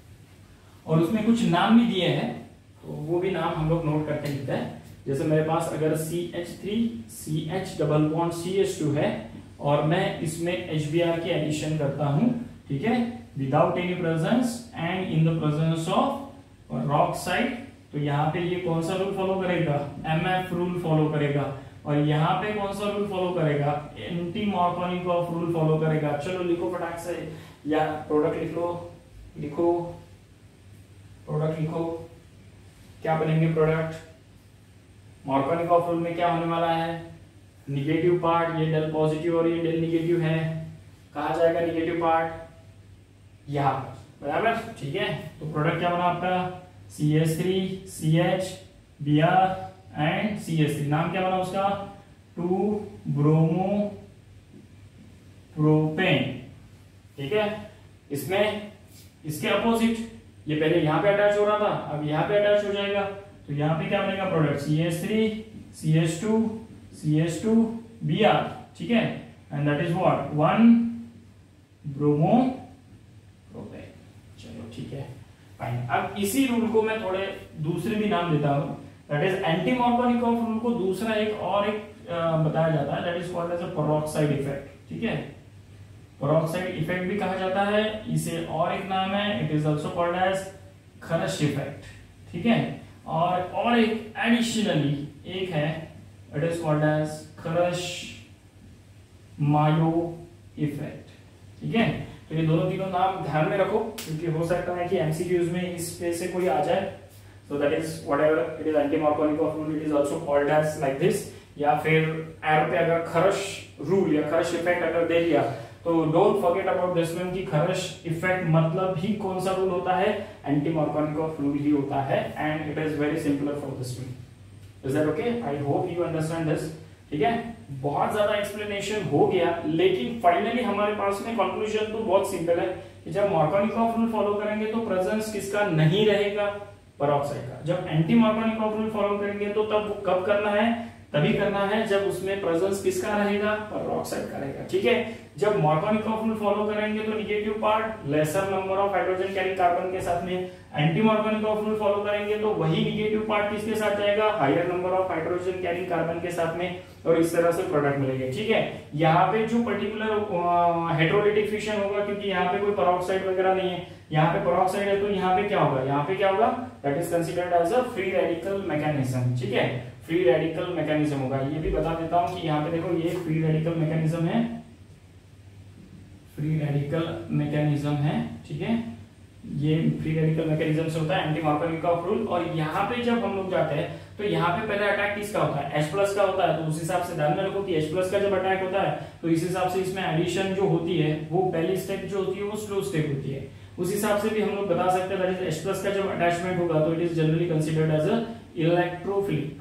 और उसमें कुछ नाम भी दिए हैं, तो वो भी नाम हम लोग नोट करके लिखते हैं। जैसे मेरे पास अगर C H three C H double bond C H two है और मैं इसमें H B r की एडिशन करता हूं, ठीक है, without any presence and in the presence of peroxide, तो यहाँ पे ये कौन सा रूल फॉलो करेगा, एम एफ रूल फॉलो करेगा। और यहाँ पे कौन सा रूल फॉलो करेगा, एंटी मार्कोनिकॉफ रूल फॉलो करेगा। चलो लिखो फटाक से, या प्रोडक्ट लिख लो, लिखो प्रोडक्ट लिखो, क्या बनेंगे प्रोडक्ट। मार्कोनिकॉफ रूल में क्या होने वाला है, निगेटिव पार्ट ये डेल पॉजिटिव और ये डेल निगेटिव है, कहा जाएगा निगेटिव पार्ट यहाँ पर, बराबर, ठीक है। तो प्रोडक्ट क्या बना आपका, C H three C H B R and C H three, नाम क्या बना उसका, टू ब्रोमो प्रोपेन, ठीक है। इसमें इसके अपोजिट ये पहले यहाँ पे अटैच हो रहा था, अब यहाँ पे अटैच हो जाएगा, तो यहाँ पे क्या बनेगा product, C H three C H two C H two B R, ठीक है, and that is what, one bromo propane. चलो ठीक है, फाइन। अब इसी रूल को मैं थोड़े दूसरे भी नाम देता हूं, that is anti Markovnikov rule को दूसरा एक और एक आ, बताया जाता है, that is called as a peroxide effect, ठीक है। पेरोक्साइड इफेक्ट भी कहा जाता है इसे, और एक नाम है, it is also called as Kharasch effect, ठीक है। और और एक एडिशनली एक है, it is called as Kharasch Mayo effect, ठीक है। तो ये दोनों तीनों नाम ध्यान में रखो, क्योंकि हो सकता है कि एमसीक्यूज में इस पे से कोई आ जाए। So that is whatever it is anti Markovnikov rule, it is also called as like this. या फिर एरो पे अगर खरश रूल या खरश इफेक्ट अगर दे दिया तो don't forget about this one, कि खरश इफेक्ट मतलब ही कौन सा रूल होता है, एंटी मार्कोनिकॉफ रूल ही होता है, and it is very simpler for this one. Is that okay? I hope you understand this, ठीक है। बहुत ज्यादा एक्सप्लेनेशन हो गया, लेकिन फाइनली हमारे पास में कंक्लूजन तो बहुत सिंपल है कि जब मार्कोनिकॉफ रूल फॉलो करेंगे तो प्रेजेंस किसका नहीं रहेगा, पेरोक्साइड का। जब एंटी मार्कोनिकॉफ रूल फॉलो करेंगे तो तब कब करना है, तभी करना है जब उसमें प्रेजेंस किसका रहेगा, पेरोक्साइड का रहेगा। ठीक है, जब मार्कोनिकॉफ रूल फॉलो करेंगे तो negative part lesser number of hydrogen carrying carbon के साथ में, एंटी मार्कोनिकॉफ रूल फॉलो करेंगे तो वही निगेटिव पार्ट किसके साथ जाएगा, higher number of hydrogen carrying carbon के साथ में, और इस तरह से प्रोडक्ट मिलेगा। ठीक है, यहाँ पे जो पर्टिकुलर हेटेरोलिटिक फिशन होगा, क्योंकि यहाँ पे कोई पेरोक्साइड वगैरह नहीं है, यहाँ पे पेरोक्साइड है, तो यहाँ पे क्या होगा, यहाँ पे क्या होगा, that is considered as a free radical mechanism. ठीक है, फ्री रेडिकल मैकेनिज्म होगा। ये भी बता देता हूं कि यहाँ पे देखो ये फ्री रेडिकल मैकेनिज्म है, फ्री रेडिकल मैकेनिज्म है। ठीक है, ये फ्री रेडिकल मैकेनिज्म से होता है एंटी मार्कोनिकॉफ रूल। और यहाँ पे जब हम लोग जाते हैं तो यहाँ पे पहले अटैक किसका होता है, H प्लस का होता है, तो उस हिसाब से ध्यान में रखो कि H प्लस का जब अटैक होता है तो इस हिसाब से इसमें एडिशन जो होती है वो पहली स्टेप जो होती है वो स्लो स्टेप होती है। उस हिसाब से भी हम लोग बता सकते हैं दैट इज H प्लस का जब अटैचमेंट होगा तो it is generally considered as a electrophilic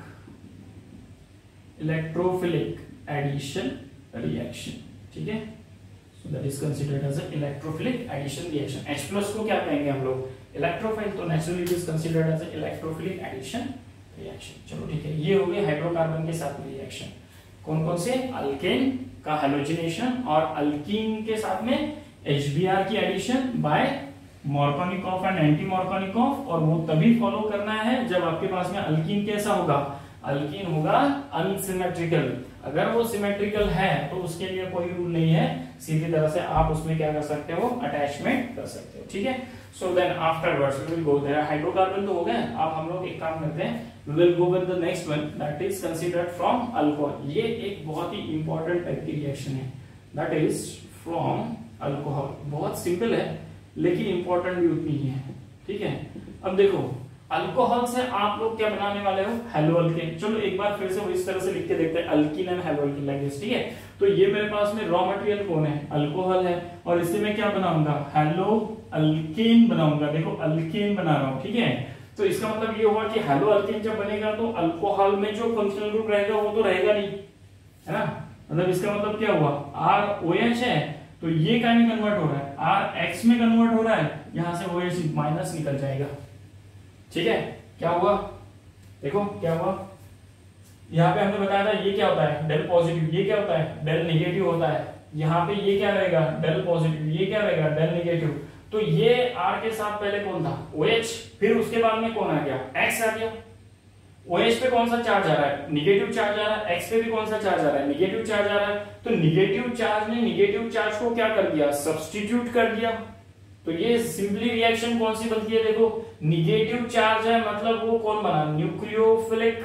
electrophilic addition reaction. ठीक है, so that is considered as a electrophilic addition reaction। H plus को क्या कहेंगे हम लोग, इलेक्ट्रोफाइल, तो naturally it is considered as a electrophilic addition reaction। चलो ठीक है, ये हो गए हाइड्रोकार्बन के साथ में रिएक्शन। कौन कौन से, अल्केन का हैलोजिनेशन और अल्कीन के साथ में H B r की addition by Markovnikov and anti Markovnikov, और वो तभी फॉलो करना है जब आपके पास में अल्कीन कैसा होगा, अल्कीन होगा अनसिमेट्रिकल। अगर वो सिमेट्रिकल है तो उसके लिए कोई रूल नहीं है, सीधी तरह से आप उसमें क्या कर सकते हो, अटैचमेंट कर सकते हो। ठीक है, so then afterwards we will go there, hydrocarbon तो हो गए। अब हम लोग एक काम करते हैं, we will go with the next one that is considered from alcohol. ये एक बहुत ही इंपॉर्टेंट टाइप की रिएक्शन है, दैट इज फ्रॉम अल्कोहल। बहुत सिंपल है लेकिन इंपॉर्टेंट भी उतनी ही है। ठीक है, अब देखो अल्कोहल से आप लोग क्या बनाने वाले हो, हेलो अल्केन। चलो एक बार फिर से वो इस तरह से लिख के देखते हैं, alkene and halo alkene like this. ठीक है, तो ये मेरे पास में रॉ मटेरियल कौन है, अल्कोहल है, और इससे मैं क्या बनाऊंगा, हेलो अल्केन बनाऊंगा। देखो अल्केन बना रहा हूं। ठीक है, तो इसका मतलब ये हुआ कि हेलो अल्केन जब बनेगा तो अल्कोहल में जो फंक्शनल ग्रुप रहेगा वो तो रहेगा नहीं, है ना। मतलब इसका मतलब क्या हुआ, आर ओ एच है तो ये क्या में कन्वर्ट हो रहा है, आर एक्स में कन्वर्ट हो रहा है, यहां से ओ एच माइनस निकल जाएगा। ठीक है, क्या हुआ, देखो क्या हुआ, यहाँ पे हमने बताया था ये क्या होता है, डेल पॉजिटिव, ये क्या होता है, डेल नेगेटिव होता है। यहाँ पे ये क्या रहेगा, डेल पॉजिटिव, ये क्या रहेगा, डेल नेगेटिव। तो ये R के साथ पहले कौन था, OH, फिर उसके बाद में कौन आ गया, X आ गया। OH पे कौन सा चार्ज आ रहा है, निगेटिव चार्ज आ रहा है, X पे भी कौन सा चार्ज आ रहा है, निगेटिव चार्ज आ रहा है। तो निगेटिव चार्ज ने निगेटिव चार्ज को क्या कर दिया, सब्स्टिट्यूट कर दिया। तो ये सिंपली रिएक्शन कौन सी बनती है, देखो निगेटिव चार्ज है मतलब वो कौन बना, न्यूक्लियोफिलिक,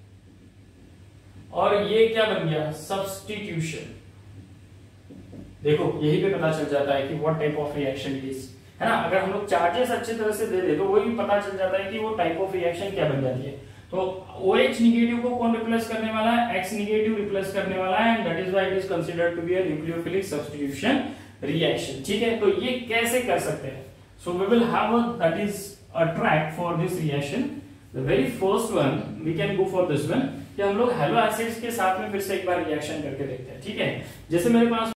और ये क्या बन गया, सब्स्टिट्यूशन। देखो यही पे पता चल जाता है कि what type of reaction it is, है ना। अगर हम लोग चार्जेस अच्छी तरह से दे दे तो वही पता चल जाता है कि वो टाइप ऑफ रिएक्शन क्या बन जाती है। तो OH निगेटिव को कौन रिप्लेस करने वाला है, X निगेटिव रिप्लेस करने वाला है, and that is why it is considered to be a nucleophilic substitution reaction. ठीक है, तो ये कैसे कर सकते हैं, so we will have a that is a track for this reaction. The very first one we can go for this one, कि हम लोग हेलो एसिड्स के साथ में फिर से एक बार रिएक्शन करके देखते हैं। ठीक है, जैसे मेरे पास